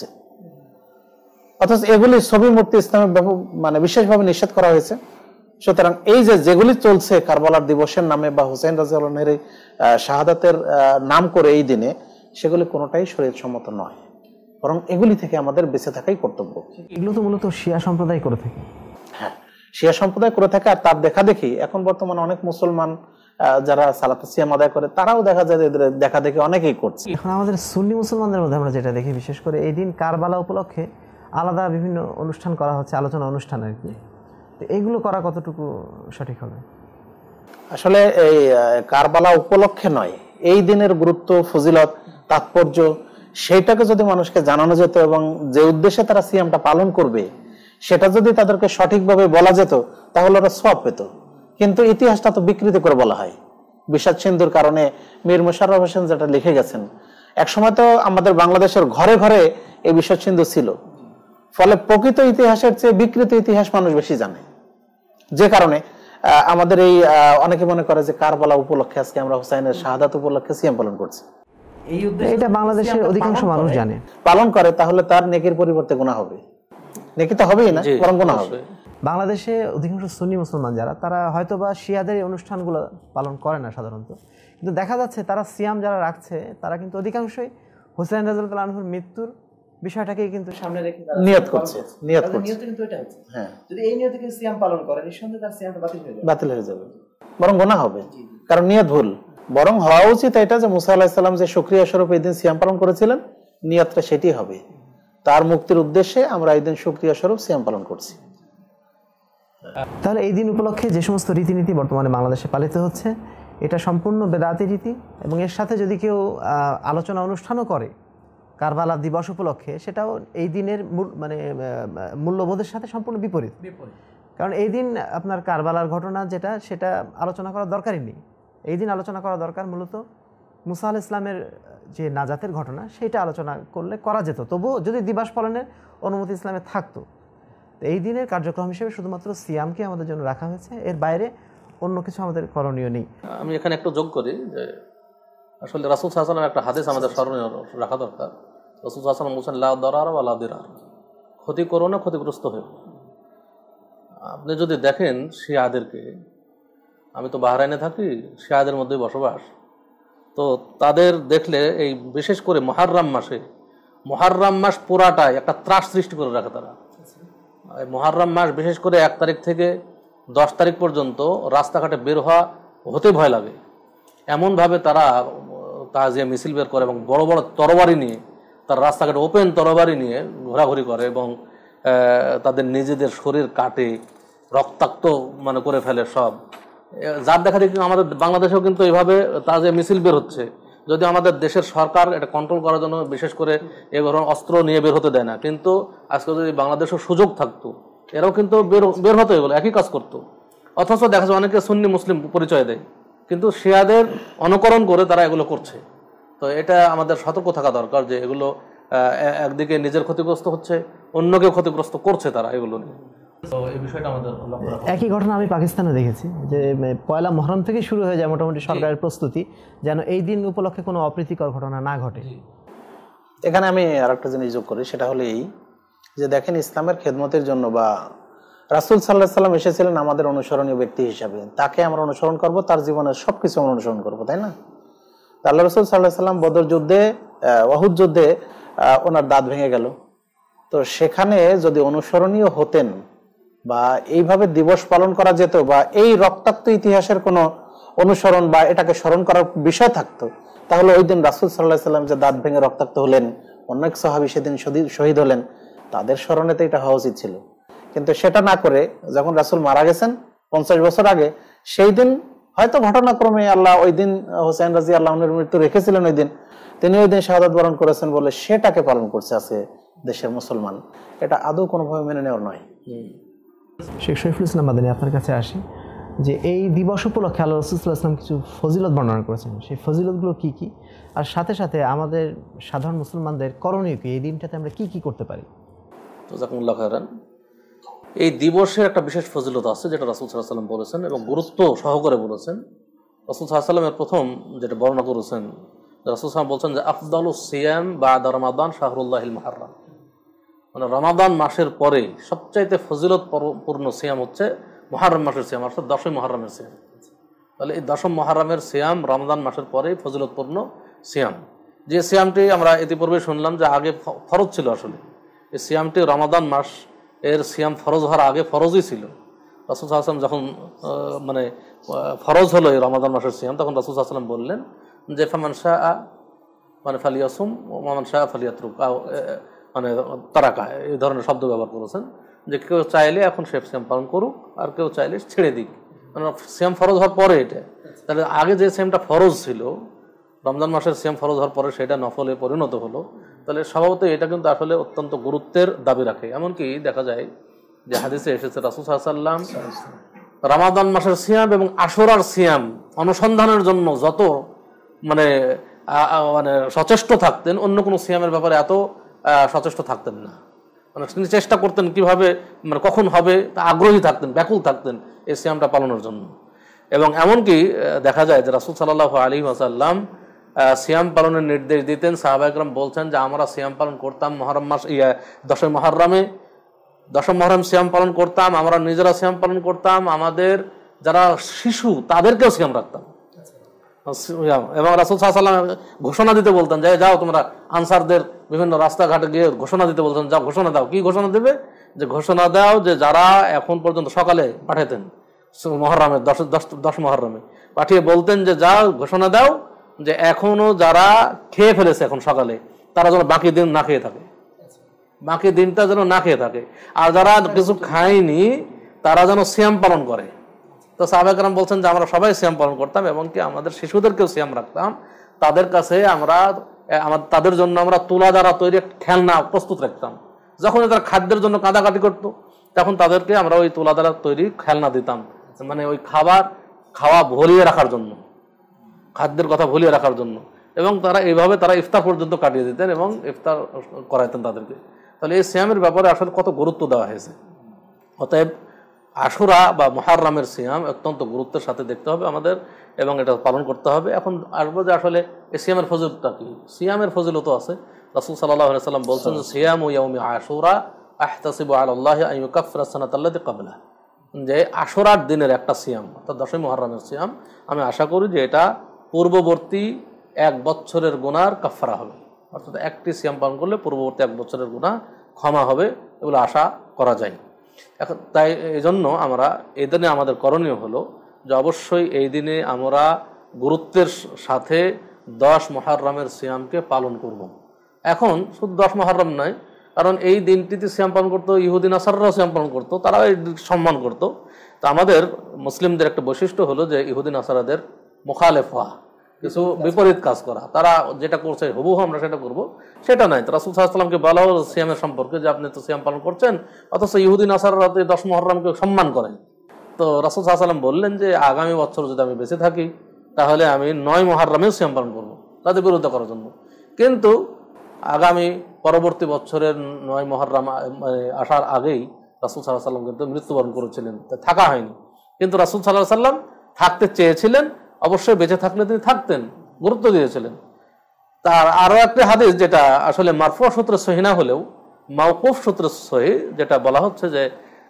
অথচ এগুলি ছবি মূর্তি ইসলামে মানে বিশেষভাবে নিষেধ করা হয়েছে। সুতরাং এই যে যেগুলি চলছে কারবালার দিবসের নামে বা হুসাইন রাদিয়াল্লাহু আনহুর শাহাদাতের নাম করে এই দিনে, সেগুলি কোনোটাই শরীয়ত সম্মত নয়, বরং এগুলি থেকে আমাদের বেঁচে থাকাই কর্তব্য। এগুলো তো মূলত শিয়া সম্প্রদায় করে থাকে। হ্যাঁ, শিয়া সম্প্রদায় করে থাকে। আর তার দেখা দেখি এখন বর্তমানে অনেক মুসলমান যারা সালাত সিয়াম আদায় করে তারাও দেখা যায় এদের দেখা দেখি অনেকেই করছে। এখন আমাদের সুন্নি মুসলমানদের মধ্যে আমরা যেটা দেখি, বিশেষ করে এই দিন কারবালা উপলক্ষে আলাদা বিভিন্ন অনুষ্ঠান করা হচ্ছে, আলোচনা অনুষ্ঠান আর কি। এইগুলো করা কতটুকু সঠিক হবে? আসলে এই কারবালা উপলক্ষে নয়, এই দিনের গুরুত্ব, ফজিলত, তাৎপর্য সেইটাকে যদি মানুষকে জানানো যেত এবং যে উদ্দেশ্যে তারা সিয়ামটা পালন করবে সেটা যদি তাদেরকে সঠিকভাবে বলা যেত তাহলে ওরা সওয়াব পেত। কিন্তু ইতিহাসটা তো বিকৃত করে বলা হয়। বিষাদ সিন্ধুর কারণে মীর মোশাররফ হোসেন যেটা লিখে গেছেন, একসময় তো আমাদের বাংলাদেশের ঘরে ঘরে এই বিষাদ সিন্ধু ছিল। ফলে প্রকৃত ইতিহাসের চেয়ে বিকৃত ইতিহাস মানুষ বেশি জানে। যে কারণে আমাদের এই অনেকে মনে করে যে কারবালা উপলক্ষে আজকে আমরা হুসাইনের শাহাদাত উপলক্ষে সিয়াম পালন করছি। এই উদ্দেশ্যে এটা বাংলাদেশের অধিকাংশ মানুষ জানে, পালন করে, তাহলে তার নেকির পরিবর্তে গুনাহ হবে। নেকি তো হবেই না, বরং গুনাহ হবে। বাংলাদেশে অধিকাংশ সুন্নি মুসলমান যারা, তারা হয়তো বা শিয়াদের এই অনুষ্ঠানগুলো পালন করে না সাধারণত, কিন্তু দেখা যাচ্ছে তারা সিয়াম যারা রাখছে তারা কিন্তু অধিকাংশই হুসাইন রাদিয়াল্লাহু আনহুর মৃত্যুর বিষয়টাকে কিন্তু সামনে রেখে নিয়ত করছে। নিয়ত কিন্তু এটা হচ্ছে, হ্যাঁ, যদি এই নিয়তে কেউ সিয়াম পালন করে নিঃসন্দেহে তার সিয়ামটা বাতিল হয়ে যাবে, বরং গুনাহ হবে, কারণ নিয়ত ভুল। বরং হওয়া উচিত এটা যে মুসা আলাইহিস সালাম যে শুকরিয়া স্বরূপ এই দিন সিয়াম পালন করেছিলেন, নিয়তটা সেটি হবে, তার মুক্তির উদ্দেশ্যে আমরা এই দিন শুকরিয়া স্বরূপ সিয়াম পালন করছি। তাহলে এই দিন উপলক্ষে যে সমস্ত রীতিনীতি বর্তমানে বাংলাদেশে পালিত হচ্ছে, এটা সম্পূর্ণ বেদাতি রীতি, এবং এর সাথে যদি কেউ আলোচনা অনুষ্ঠানও করে কারবালা দিবস উপলক্ষে, সেটাও এই দিনের মূল্যবোধের সাথে সম্পূর্ণ বিপরীত। কারণ এই দিন আপনার কারবালার ঘটনা যেটা, সেটা আলোচনা করার দরকারই নেই। এই দিন আলোচনা করা দরকার মূলত মুসা আলাইহিস ইসলামের যে নাজাতের ঘটনা, সেটা আলোচনা করলে করা যেত, তবুও যদি দিবস পালনের অনুমতি ইসলামে থাকতো। তো এই দিনের কার্যক্রম হিসেবে শুধুমাত্র সিয়ামকে আমাদের জন্য রাখা হয়েছে, এর বাইরে অন্য কিছু আমাদের করণীয় নেই। আমি এখানে একটু যোগ করি যে আসলে রাসূল সাল্লাল্লাহু আলাইহি ওয়াসাল্লামের একটা হাদিস আমাদের স্মরণে রাখা দরকার। রাসূল সাল্লাল্লাহু আলাইহি ওয়াসাল্লাম বলেছেন লা দারারা ওয়া লা দিরার, ক্ষতি করো না, ক্ষতিগ্রস্ত হও। আপনি যদি দেখেন শিয়াদেরকে, আমি তো বাহরাইনে থাকি, শিয়াদের মধ্যেই বসবাস, তো তাদের দেখলে এই বিশেষ করে মুহররম মাস পুরাটাই একটা ত্রাস সৃষ্টি করে রাখে তারা। মুহররম মাস বিশেষ করে 1 তারিখ থেকে 10 তারিখ পর্যন্ত রাস্তাঘাটে বের হতে ভয় লাগে, এমনভাবে তারা তাজিয়া মিছিল বের করে এবং বড় বড় তরবারি নিয়ে, তার রাস্তাঘাটে ওপেন তরবারি নিয়ে ঘোরাঘুরি করে এবং তাদের নিজেদের শরীর কাটে, রক্তাক্ত মানে করে ফেলে সব। যার দেখা দেখি আমাদের বাংলাদেশেও কিন্তু এইভাবে তাজিয়া মিছিল বের হচ্ছে, যদি আমাদের দেশের সরকার এটা কন্ট্রোল করার জন্য বিশেষ করে এ ধরনের অস্ত্র নিয়ে বের হতে দেয় না। কিন্তু আজকে যদি বাংলাদেশেও সুযোগ থাকতো, এরাও কিন্তু বের হতো, এগুলো একই কাজ করতো। অথচ দেখা যায় অনেকে সুন্নি মুসলিম পরিচয় দেয়, কিন্তু শিয়াদের অনুকরণ করে তারা এগুলো করছে। তো এটা আমাদের সতর্ক থাকা দরকার যে এগুলো একদিকে নিজের ক্ষতিগ্রস্ত হচ্ছে, অন্যকেও ক্ষতিগ্রস্ত করছে তারা এগুলো নিয়ে। তো এই বিষয়টা আমাদের লক্ষ্য রাখা। একই ঘটনা আমি পাকিস্তানে দেখেছি যে পয়লা মহরম থেকে শুরু হয়ে যায় মোটামুটি সরকারের প্রস্তুতি যেন এই দিন উপলক্ষে কোনো অপ্রীতিকর ঘটনা না ঘটে। এখানে আমি আরেকটা জিনিস যোগ করি, সেটা হলো এই যে দেখেন, ইসলামের খেদমতের জন্য বা রাসূল সাল্লাল্লাহু আলাইহি সাল্লাম এসেছিলেন আমাদের অনুসরণীয় ব্যক্তি হিসাবে, তাকে আমরা অনুসরণ করব, তার জীবনের সবকিছু আমরা অনুসরণ করবো, তাই না? আল্লাহ রাসূল সাল্লাল্লাহু আলাইহি সাল্লাম বদর যুদ্ধে, উহুদ যুদ্ধে ওনার দাঁত ভেঙে গেল। তো সেখানে যদি অনুসরণীয় হতেন বা এইভাবে দিবস পালন করা যেত বা এই রক্তাক্ত ইতিহাসের কোনো অনুসরণ বা এটাকে স্মরণ করার বিষয় থাকতো, তাহলে ওই দিন রাসূল সাল্লাল্লাহু আলাইহি সাল্লাম যে দাঁত ভেঙে রক্তাক্ত হলেন, অনেক সাহাবী সেদিন শহীদ হলেন, তাদের স্মরণেতে এটা হওয়া উচিত ছিল। কিন্তু সেটা না করে যখন রাসূল মারা গেছেন 50 বছর আগে, সেই দিন হয়তো ঘটনাক্রমে আল্লাহ ওই দিন হোসেন রাদিয়াল্লাহু আনহুর মৃত্যু রেখেছিলেন, ওই দিন তিনি ওই দিন শাহাদাত বরণ করেছেন বলে সেটাকে পালন করছে আছে দেশের মুসলমান। এটা আদৌ কোনোভাবে মেনে নেওয়ার নয়। শেখ শরীফুল ইসলাম মাদানী, আপনার কাছে আসি যে এই দিবস উপলক্ষে আল্লাহ রাসূল সাল্লাল্লাহু আলাইহি ওয়াসাল্লাম কিছু ফজিলত বর্ণনা করেছেন, সেই ফজিলতগুলো কি কি, আর সাথে সাথে আমাদের সাধারণ মুসলমানদের করণীয় কি, এই দিনটাতে আমরা কি কি করতে পারি? জাযাকুমুল্লাহ খায়রান। এই দিবসের একটা বিশেষ ফজিলত আছে যেটা রাসূল সাল্লাল্লাহু আলাইহি ওয়াসাল্লাম বলেছেন এবং গুরুত্ব সহকারে বলেছেন। রাসূল সাল্লাল্লাহু আলাইহি ওয়াসাল্লামের প্রথম যেটা বর্ণনা করেছেন, রাসূল সাল্লাল্লাহু আলাইহি ওয়াসাল্লাম বলছেন যে আফদালুস সিয়াম বা'দা রমাদান শাহরুল্লাহিল মুহাররম, মানে রমাদান মাসের পরে সবচাইতে ফজিলতপূর্ণ সিয়াম হচ্ছে মুহররম মাসের সিয়াম, অর্থাৎ 10 মুহররমের সিয়াম। তাহলে এই 10 মুহররমের সিয়াম রমাদান মাসের পরেই ফজিলতপূর্ণ সিয়াম, যে সিয়ামটি আমরা ইতিপূর্বে শুনলাম যে আগে ফরজ ছিল। আসলে এই সিয়ামটি রমাদান মাস এর সিয়াম ফরজ হওয়ার আগে ফরজই ছিল। রাসূল সাল্লাল্লাহু আলাইহি ওয়াসাল্লাম যখন মানে ফরজ হলো এই রমাদান মাসের সিয়াম, তখন রাসূল সাল্লাল্লাহু আলাইহি ওয়াসাল্লাম বললেন যে ফামান শাআ মানে ফালিয়াসুম ওয়া মান শাআ ফালিয়াতরুক, মানে তারাকা, এই ধরনের শব্দ ব্যবহার করেছেন যে কেউ চাইলে এখন সে সিয়াম পালন করুক আর কেউ চাইলে ছেড়ে দিক। মানে সিয়াম ফরজ হওয়ার পরে এটা, তাহলে আগে যে সিয়ামটা ফরজ ছিল রমজান মাসের সিয়াম ফরজ হওয়ার পরে সেটা নফলে পরিণত হলো। তাহলে স্বভাবত এটা কিন্তু আসলে অত্যন্ত গুরুত্বের দাবি রাখে। এমনকি দেখা যায় যে হাদিসে এসেছে রাসূল সাল্লাল্লাহু আলাইহি ওয়াসাল্লাম রমাদান মাসের সিয়াম এবং আশুরার সিয়াম অনুসন্ধানের জন্য যত মানে সচেষ্ট থাকতেন, অন্য কোনো সিয়ামের ব্যাপারে এত সচেষ্ট থাকতেন না। মানে তিনি চেষ্টা করতেন কিভাবে মানে কখন হবে, তা আগ্রহী থাকতেন, ব্যাকুল থাকতেন এই সিয়ামটা পালনের জন্য। এবং এমনকি দেখা যায় যে রাসূল সাল্লাল্লাহু আলাইহি ওয়াসাল্লাম সিয়াম পালনের নির্দেশ দিতেন। সাহাবায়ে কেরাম বলছেন যে আমরা সিয়াম পালন করতাম মুহররম মাস 10 মুহররমে, 10 মুহররম সিয়াম পালন করতাম, আমরা নিজেরা সিয়াম পালন করতাম, আমাদের যারা শিশু তাদেরকেও সিয়াম রাখতাম। এবং রাসূল সাল্লাল্লাহু আলাইহি ওয়াসাল্লাম ঘোষণা দিতে বলতেন যে যাও তোমরা আনসারদের বিভিন্ন রাস্তাঘাটে গিয়ে ঘোষণা দিতে বলতেন, যাও ঘোষণা দাও। কি ঘোষণা দেবে? যে ঘোষণা দাও যে যারা এখন পর্যন্ত সকালে পাঠাতেন মুহররমের 10 মুহররমে পাঠিয়ে বলতেন যে যাও ঘোষণা দাও যে এখনো যারা খেয়ে ফেলেছে এখন সকালে তারা যেন বাকি দিন না খেয়ে থাকে, বাকি দিনটা যেন না খেয়ে থাকে, আর যারা কিছু খায়নি তারা যেন সিয়াম পালন করে। তো সাহাবায়ে কেরাম বলছেন যে আমরা সবাই সিয়াম পালন করতাম এবং কি আমাদের শিশুদেরকেও সিয়াম রাখতাম। তাদের কাছে তাদের জন্য আমরা তুলা দ্বারা তৈরি খেলনা প্রস্তুত রাখতাম। যখন তারা খাদ্যের জন্য কাঁদাকাটি করতো তখন তাদেরকে আমরা ওই তুলা দ্বারা তৈরি খেলনা দিতাম, মানে ওই খাওয়া ভরিয়ে রাখার জন্য, খাদ্যের কথা ভুলিয়ে রাখার জন্য। এবং তারা এইভাবে তারা ইফতার পর্যন্ত কাটিয়ে দিতেন এবং ইফতার করাইতেন তাদেরকে। তাহলে এই সিয়ামের ব্যাপারে আসলে কত গুরুত্ব দেওয়া হয়েছে। অতএব আশুরা বা মুহররমের সিয়াম অত্যন্ত গুরুত্বের সাথে দেখতে হবে আমাদের এবং এটা পালন করতে হবে। এখন আসবো যে আসলে এই সিয়ামের ফজিলতটা কি। সিয়ামের ফজিলত আছে। রাসূল সাল্লাল্লাহু আলাইহি ওয়াসাল্লাম বলছেন সিয়ামু ইয়াউমি আশুরা আহতাসিবু আলাল্লাহি আন ইউকাফিরা সানাতাল্লাতী ক্বাবলাহা, যে আশুরার দিনের একটা সিয়াম, অর্থাৎ 10ই মুহররমের সিয়াম, আমি আশা করি যে এটা পূর্ববর্তী 1 বছরের গুনার কাফারা হবে। অর্থাৎ একটি সিয়াম পালন করলে পূর্ববর্তী 1 বছরের গুনাহ ক্ষমা হবে, এগুলো আশা করা যায়। এখন তাই এই জন্য আমরা এই দিনে আমাদের করণীয় হলো যে অবশ্যই এই দিনে আমরা গুরুত্বের সাথে 10 মুহররমের সিয়ামকে পালন করব। এখন শুধু 10 মুহররম নয়, কারণ এই দিনটিতে সিয়াম পালন করতো ইহুদি নাসাররাও সিয়াম পালন করতো, তারাও এই সম্মান করতো। তো আমাদের মুসলিমদের একটা বৈশিষ্ট্য হলো যে ইহুদি নাসারাদের মুখালেফ হওয়া, কিছু বিপরীত কাজ করা। তারা যেটা করছে হুবহু আমরা সেটা করব, সেটা নাই। তো রাসূল সাল্লাল্লাহু আলাইহি ওয়াসাল্লামকে বলা হলো সিয়ামের সম্পর্কে যে আপনি তো সিয়াম পালন করছেন, অথচ ইহুদি নাসারারা 10 মুহররমকে সম্মান করেন। তো রাসূল সাল্লাল্লাহু আলাইহি ওয়াসাল্লাম বললেন যে আগামী বছর যদি আমি বেঁচে থাকি তাহলে আমি 9 মুহররমেও সিয়াম পালন করবো তাদের বিরোধিতা করার জন্য। কিন্তু আগামী পরবর্তী বছরের 9 মুহররম আসার আগেই রাসূল সাল্লাল্লাহু আলাইহি ওয়াসাল্লাম কিন্তু মৃত্যুবরণ করেছিলেন, থাকা হয়নি। কিন্তু রাসূল সাল্লাল্লাহু আলাইহি ওয়াসাল্লাম থাকতে চেয়েছিলেন, অবশ্যই বেঁচে থাকলে তিনি থাকতেন, গুরুত্ব দিয়েছিলেন। তার আরো একটা হাদিস যেটা আসলে মারফু সূত্রে সহিহ না হলেও মাওকুফ সূত্রে সহিহ, যেটা বলা হচ্ছে যে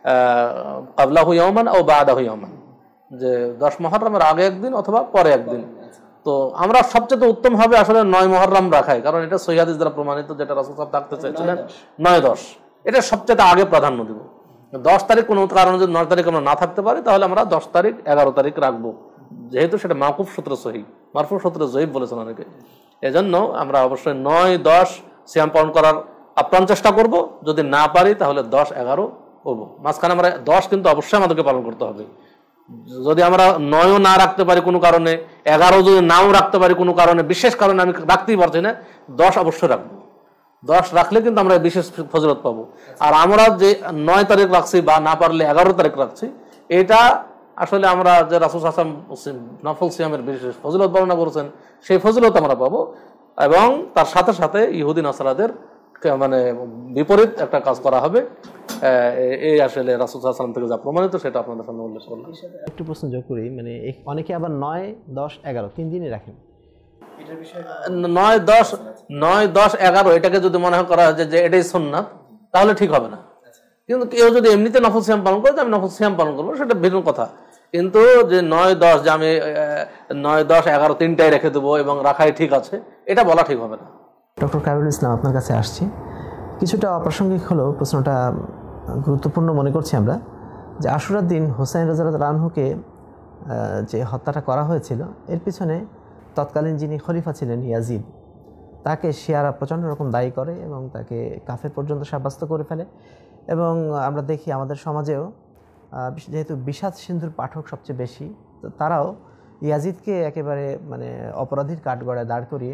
ক্বাবলাহু ইয়াওমান আও বা'দাহু ইয়াওমান, যে 10 মুহররমের আগে একদিন অথবা পরে একদিন। তো আমরা সবচেয়ে উত্তম হবে আসলে 9 মুহররম রাখাই, কারণ এটা সহিহ হাদিস দ্বারা প্রমাণিত, যেটা রাসূল সাল্লাল্লাহু আলাইহি ওয়াসাল্লাম থাকতে চেয়েছিলেন 9-10, এটা সবচেয়ে আগে প্রাধান্য দিব। 10 তারিখ কোনো কারণে যদি 9 তারিখ আমরা না থাকতে পারি তাহলে আমরা 10 তারিখ 11 তারিখ রাখবো, যেহেতু সেটা মাওকুফ সূত্রে সহিহ, মারফু সূত্রে যঈফ বলেছেন অনেকে। এজন্য আমরা অবশ্যই 9-10 সিয়াম পালন করার আপ্রাণ চেষ্টা করব, যদি না পারি তাহলে 10-11 করবো। মাঝখানে আমরা 10 কিন্তু অবশ্যই আমাদেরকে পালন করতে হবে। যদি আমরা 9ও না রাখতে পারি কোনো কারণে, 11 যদি নাও রাখতে পারি কোনো কারণে, বিশেষ কারণে আমি রাখতেই পারছি না, 10 অবশ্যই রাখবো। 10 রাখলে কিন্তু আমরা বিশেষ ফজিলত পাবো। আর আমরা যে 9 তারিখ রাখছি বা না পারলে 11 তারিখ রাখছি, এটা আসলে আমরা যে রাসূল সাল্লাল্লাহু আলাইহি ওয়াসাল্লাম নফল সিয়ামের বিশেষ ফজিলত বর্ণনা করেছেন, সেই ফজিলত আমরা পাবো। এবং তার সাথে সাথে ইহুদি নাসারাদের মানে বিপরীত একটা কাজ করা হবে। এই আসলে রাসূল সাল্লাল্লাহু আলাইহি ওয়াসাল্লাম থেকে যা প্রমাণিত সেটা আপনাদের সামনে উল্লেখ করলাম। একটু প্রশ্ন যোগ করি, মানে অনেকে আবার 9, 10, 11 3 দিনই রাখেন। 9, 10, 11 এটাকে যদি মনে করা হয় যে এটাই সুন্নাত, তাহলে ঠিক হবে না। কিন্তু কেউ যদি এমনিতে নফল সিয়াম পালন করে, আমি নফল সিয়াম পালন করবো, সেটা ভিন্ন কথা। কিন্তু যে 9, 10 যে আমি 9, 10, 11 তিনটাই রেখে দেবো এবং রাখাই ঠিক আছে, এটা বলা ঠিক হবে না। ডক্টর কাবিরুল ইসলাম, আপনার কাছে আসছি। কিছুটা অপ্রাসঙ্গিক হলেও প্রশ্নটা গুরুত্বপূর্ণ মনে করছি আমরা, যে আশুরার দিন হুসাইন রাদিয়াল্লাহু আনহুকে যে হত্যাটা করা হয়েছিল, এর পিছনে তৎকালীন যিনি খলিফা ছিলেন ইয়াজিদ, তাকে শিয়ারা প্রচণ্ড রকম দায়ী করে এবং তাকে কাফের পর্যন্ত সাব্যস্ত করে ফেলে। এবং আমরা দেখি আমাদের সমাজেও যেহেতু বিষাদ সিন্ধুর পাঠক সবচেয়ে বেশি, তো তারাও ইয়াজিদকে একেবারে মানে অপরাধীর কাঠগড়ায় দাঁড় করিয়ে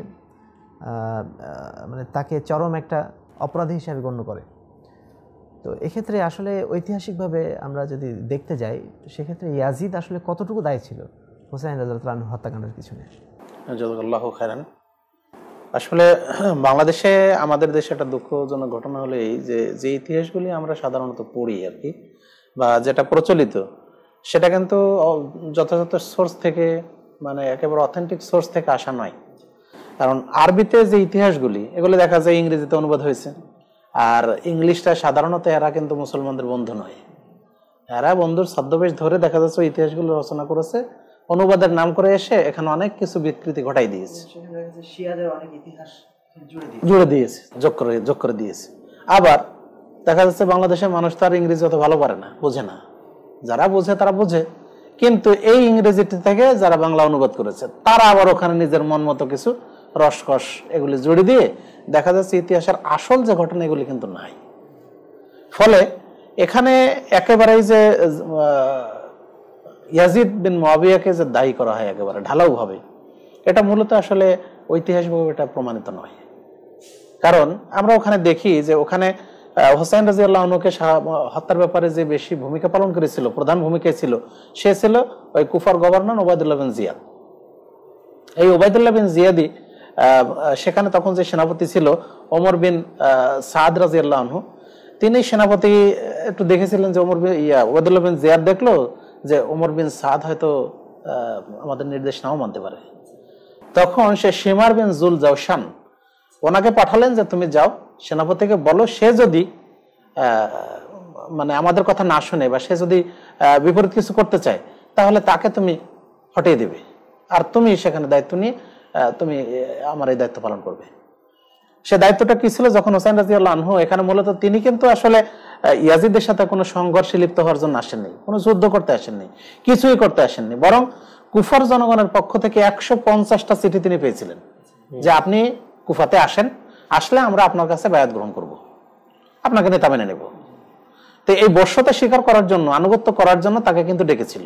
মানে তাকে চরম একটা অপরাধী হিসাবে গণ্য করে। তো এক্ষেত্রে আসলে ঐতিহাসিকভাবে আমরা যদি দেখতে যাই, সেক্ষেত্রে ইয়াজিদ আসলে কতটুকু দায়ী ছিল হুসাইন রাদিয়াল্লাহু আনহু হত্যাকাণ্ডের পিছনে? জাযাকাল্লাহু খায়রান। আসলে বাংলাদেশে, আমাদের দেশে একটা দুঃখজনক ঘটনা হলো এই যে ইতিহাসগুলি আমরা সাধারণত পড়ি আর কি, বা যেটা প্রচলিত, সেটা কিন্তু যথাযথ সোর্স থেকে, মানে একেবারে অথেন্টিক সোর্স থেকে আসা নয়। কারণ আরবিতে যে ইতিহাসগুলি, এগুলো দেখা যায় ইংরেজিতে অনুবাদ হয়েছে, আর ইংলিশটা সাধারণত এরা কিন্তু মুসলমানদের বন্ধু নয়, এরা বন্ধুর ছদ্মবেশ ধরে দেখা যাচ্ছে ইতিহাসগুলো রচনা করেছে, অনুবাদের নাম করে এসে এখানে অনেক কিছু বিকৃতি ঘটাই দিয়েছে, জুড়ে দিয়েছে, যোগ করে দিয়েছে। আবার দেখা যাচ্ছে বাংলাদেশের মানুষ তো আর ইংরেজি অত ভালো পারে না, বোঝে না, যারা বোঝে তারা বোঝে, কিন্তু এই ইংরেজিটি থেকে যারা বাংলা অনুবাদ করেছে তারা আবার ওখানে নিজের মন মতো কিছু রসকস এগুলি জুড়ে দিয়ে দেখা যাচ্ছে ইতিহাসের আসল যে ঘটনা এগুলি কিন্তু নাই। ফলে এখানে একেবারেই যে ইয়াজিদ বিন মুআবিয়াকে যে দায়ী করা হয় একেবারে ঢালাও ভাবে, এটা মূলত আসলে ঐতিহাসিকভাবে এটা প্রমাণিত নয়। কারণ আমরা ওখানে দেখি যে ওখানে হুসাইন রাদিয়াল্লাহু আনহুকে হত্যার ব্যাপারে যে বেশি ভূমিকা পালন করেছিল, প্রধান ভূমিকায় ছিল, সে ছিল ওই কুফার গভর্নর ওবায়দুল্লাহ বিন জিয়াদ। এই ওবায়দুল্লাহ বিন জিয়াদি সেখানে তখন যে সেনাপতি ছিল ওমর বিন সাদ রাদিয়াল্লাহু আনহু, তিনি সেনাপতি একটু দেখেছিলেন যে ওবায়দুল্লাহ বিন জিয়াদ দেখলো যে ওমর বিন সাদ হয়তো আমাদের নির্দেশ নাও মানতে পারে। তখন সে শিমার বিন জুল জাওশান ওনাকে পাঠালেন যে তুমি যাও সেনাপতিকে বলো, সে যদি মানে আমাদের কথা না শুনে বা সে যদি বিপরীত কিছু করতে চায় তাহলে তাকে তুমি হটিয়ে দিবে, আর তুমি সেখানে দায়িত্ব নিয়ে তুমি আমার এই দায়িত্ব পালন করবে। সে দায়িত্বটা কি ছিল? যখন হোসেন রাদিয়াল্লাহু আনহু এখানে মূলত তিনি কিন্তু আসলে ইয়াজিদের সাথে কোনো সংঘর্ষে লিপ্ত হওয়ার জন্য আসেননি, কোনো যুদ্ধ করতে আসেননি, কিছুই করতে আসেননি, বরং কুফার জনগণের পক্ষ থেকে 150টা চিঠি তিনি পেয়েছিলেন যে আপনি কুফাতে আসেন, আসলে আমরা আপনার কাছে বায়াত গ্রহণ করব, আপনাকে নেতা মেনে নেব। তো এই বর্ষতা স্বীকার করার জন্য, আনুগত্য করার জন্য তাকে কিন্তু ডেকেছিল।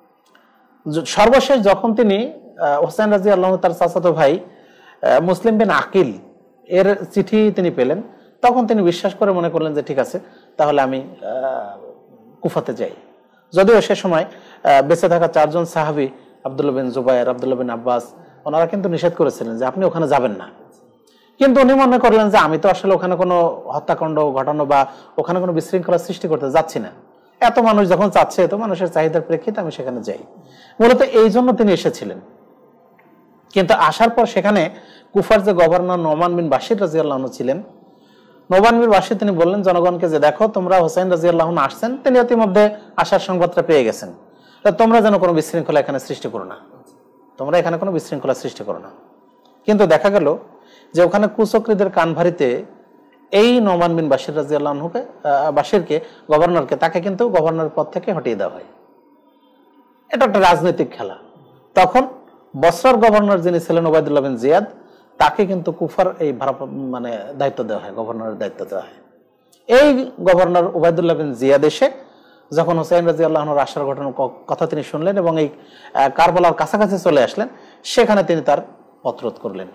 সর্বশেষ যখন তিনি হোসেন রাদিয়াল্লাহু তার চাচাতো ভাই মুসলিম বিন আকিল এর চিঠি তিনি পেলেন, তখন তিনি বিশ্বাস করে মনে করলেন যে ঠিক আছে, তাহলে আমি কুফাতে যাই। যদিও সে সময় বেঁচে থাকা 4 জন সাহাবী আব্দুল্লাহ বিন জুবায়ের, আব্দুল্লাহ বিন আব্বাস, ওনারা কিন্তু নিষেধ করেছিলেন যে আপনি ওখানে যাবেন না। কিন্তু উনি মনে করলেন যে আমি তো আসলে ওখানে কোনো হত্যাকাণ্ড ঘটানো বা ওখানে কোনো বিশৃঙ্খলা সৃষ্টি করতে যাচ্ছি না, এত মানুষ যখন চাচ্ছে, এত মানুষের চাহিদার প্রেক্ষিতে আমি সেখানে যাই, মূলত এই জন্য তিনি এসেছিলেন। কিন্তু আসার পর সেখানে কুফার যে গভর্নর নোমান বিন বাশির রাদিয়াল্লাহু আনহু ছিলেন, নোমান বিন বাশির তিনি বললেন জনগণকে যে দেখো তোমরা হোসেন রাদিয়াল্লাহু আনহু আসছেন, তিনি ইতিমধ্যে আসার সংবাদটা পেয়ে গেছেন, তোমরা যেন কোনো বিশৃঙ্খলা এখানে সৃষ্টি করো না, তোমরা এখানে কোনো বিশৃঙ্খলা সৃষ্টি করো না। কিন্তু দেখা গেল যে ওখানে কুচক্রীদের কানভারিতে এই নোমান বিন বাশির রাদিয়াল্লাহু আনহুকে, বাশিরকে, গভর্নরকে, তাকে কিন্তু গভর্নর পদ থেকে হটিয়ে দেওয়া হয়। এটা একটা রাজনৈতিক খেলা। তখন বসরার গভর্নর যিনি ছিলেন ওবায়দুল্লাহ বিন জিয়াদ, তাকে কিন্তু কুফার এই মানে দায়িত্ব দেওয়া হয়, গভর্নরের দায়িত্ব দেওয়া হয়। এই গভর্নর ওবায়দুল্লাহ বিন জিয়াদ এসে যখন হোসেন রাদিয়াল্লাহু আনহুর আসার ঘটনার কথা তিনি শুনলেন এবং এই কারবালার কাছাকাছি চলে আসলেন, সেখানে তিনি তার পথরোধ করলেন।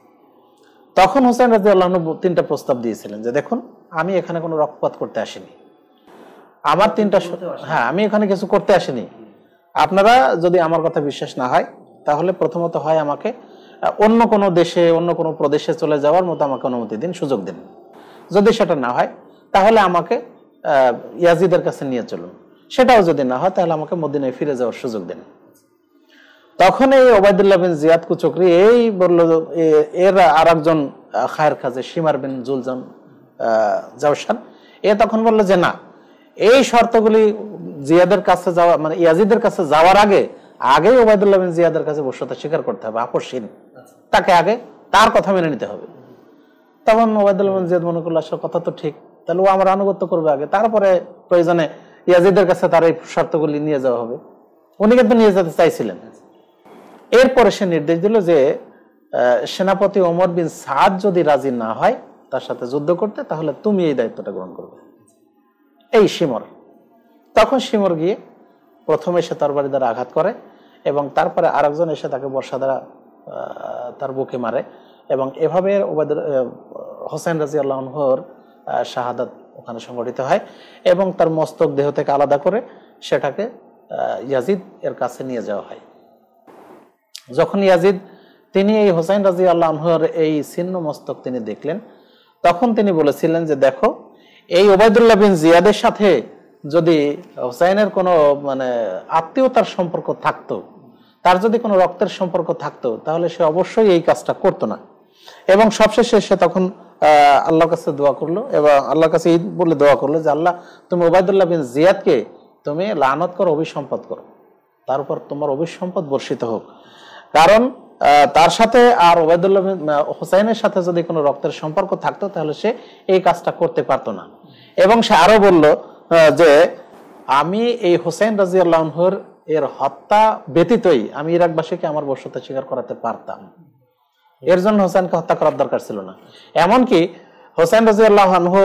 তখন হোসেন রাদিয়াল্লাহু আনহু 3টা প্রস্তাব দিয়েছিলেন যে দেখুন, আমি এখানে কোনো রক্তপাত করতে আসিনি, আমার 3টা, হ্যাঁ, আমি এখানে কিছু করতে আসিনি। আপনারা যদি আমার কথা বিশ্বাস না হয় তাহলে প্রথমত হয় আমাকে অন্য কোনো দেশে, অন্য কোনো প্রদেশে চলে যাওয়ার মতো আমাকে অনুমতি দিন, সুযোগ দিন। যদি সেটা না হয় তাহলে আমাকে ইয়াজিদের কাছে নিয়ে চলুন, সেটাও যদি না হয় তাহলে আমাকে মদিনায় ফিরে যাওয়ার সুযোগ দিন। তখন এই ওবায়দুল্লাহ বিন জিয়াদ কুচক্রী এই বলল, এর আর একজন খায়ের কাজে শিমার বিন জুলজান জাওশান, এ তখন বলল যে না, এই শর্তগুলি জিয়াদের কাছে যাওয়া, মানে ইয়াজিদের কাছে যাওয়ার আগেই ওবায়দুল্লাহ বিন জিয়াদের কাছে বর্ষতা স্বীকার করতে হবে, আপসহীন, তাকে আগে তার কথা মেনে নিতে হবে। তখন ওবায়দুল্লাহ বিন জিয়াদ মনে করলো আসলে কথা তো ঠিক, তাহলে ও আমার আনুগত্য করবে আগে, তারপরে প্রয়োজনে ইয়াজিদের কাছে তার এই শর্তগুলি নিয়ে যাওয়া হবে। উনি কিন্তু নিয়ে যেতে চাইছিলেন। এরপরে সে নির্দেশ দিল যে সেনাপতি ওমর বিন সাদ যদি রাজি না হয় তার সাথে যুদ্ধ করতে, তাহলে তুমি এই দায়িত্বটা গ্রহণ করবে, এই শিমর। তখন শিমর গিয়ে প্রথমে সে তরবারি দ্বারা আঘাত করে এবং তারপরে আরেকজন এসে তাকে বর্ষা দ্বারা তার বুকে মারে, এবং এভাবে হোসেন রাদিয়াল্লাহু আনহুর শাহাদাত ওখানে সংঘটিত হয় এবং তার মস্তক দেহ থেকে আলাদা করে সেটাকে ইয়াজিদ এর কাছে নিয়ে যাওয়া হয়। যখন ইয়াজিদ তিনি এই হোসেন রাদিয়াল্লাহু আনহুর এই ছিন্ন মস্তক তিনি দেখলেন, তখন তিনি বলেছিলেন যে দেখো, এই ওবায়দুল্লাহ বিন জিয়াদের সাথে যদি হোসেনের কোনো মানে আত্মীয়তার সম্পর্ক থাকতো, তার যদি কোনো রক্তের সম্পর্ক থাকতো, তাহলে সে অবশ্যই এই কাজটা করতো না। এবং সবশেষে সে তখন আল্লাহর কাছে দোয়া করলো এবং আল্লাহর কাছে এই বলে দোয়া করলো যে আল্লাহ, তুমি ওবায়দুল্লাহ বিন জিয়াদকে তুমি লানত করো, অভিসম্পদ করো, তার উপর তোমার অভিসম্পদ বর্ষিত হোক, কারণ তার সাথে আর ওবায়দুল্লাহ হোসেনের সাথে যদি কোনো রক্তের সম্পর্ক থাকতো তাহলে সে এই কাজটা করতে পারতো না। এবং সে আরো বলল যে আমি এই হোসেন রাদিয়াল্লাহু আনহুর এর হত্যা ব্যতীতই আমি ইরাকবাসীকে আমার বর্ষতা স্বীকার করাতে পারতাম, এর জন্য হোসেনকে হত্যা করার দরকার ছিল না। এমনকি হোসেন রাদিয়াল্লাহু আনহু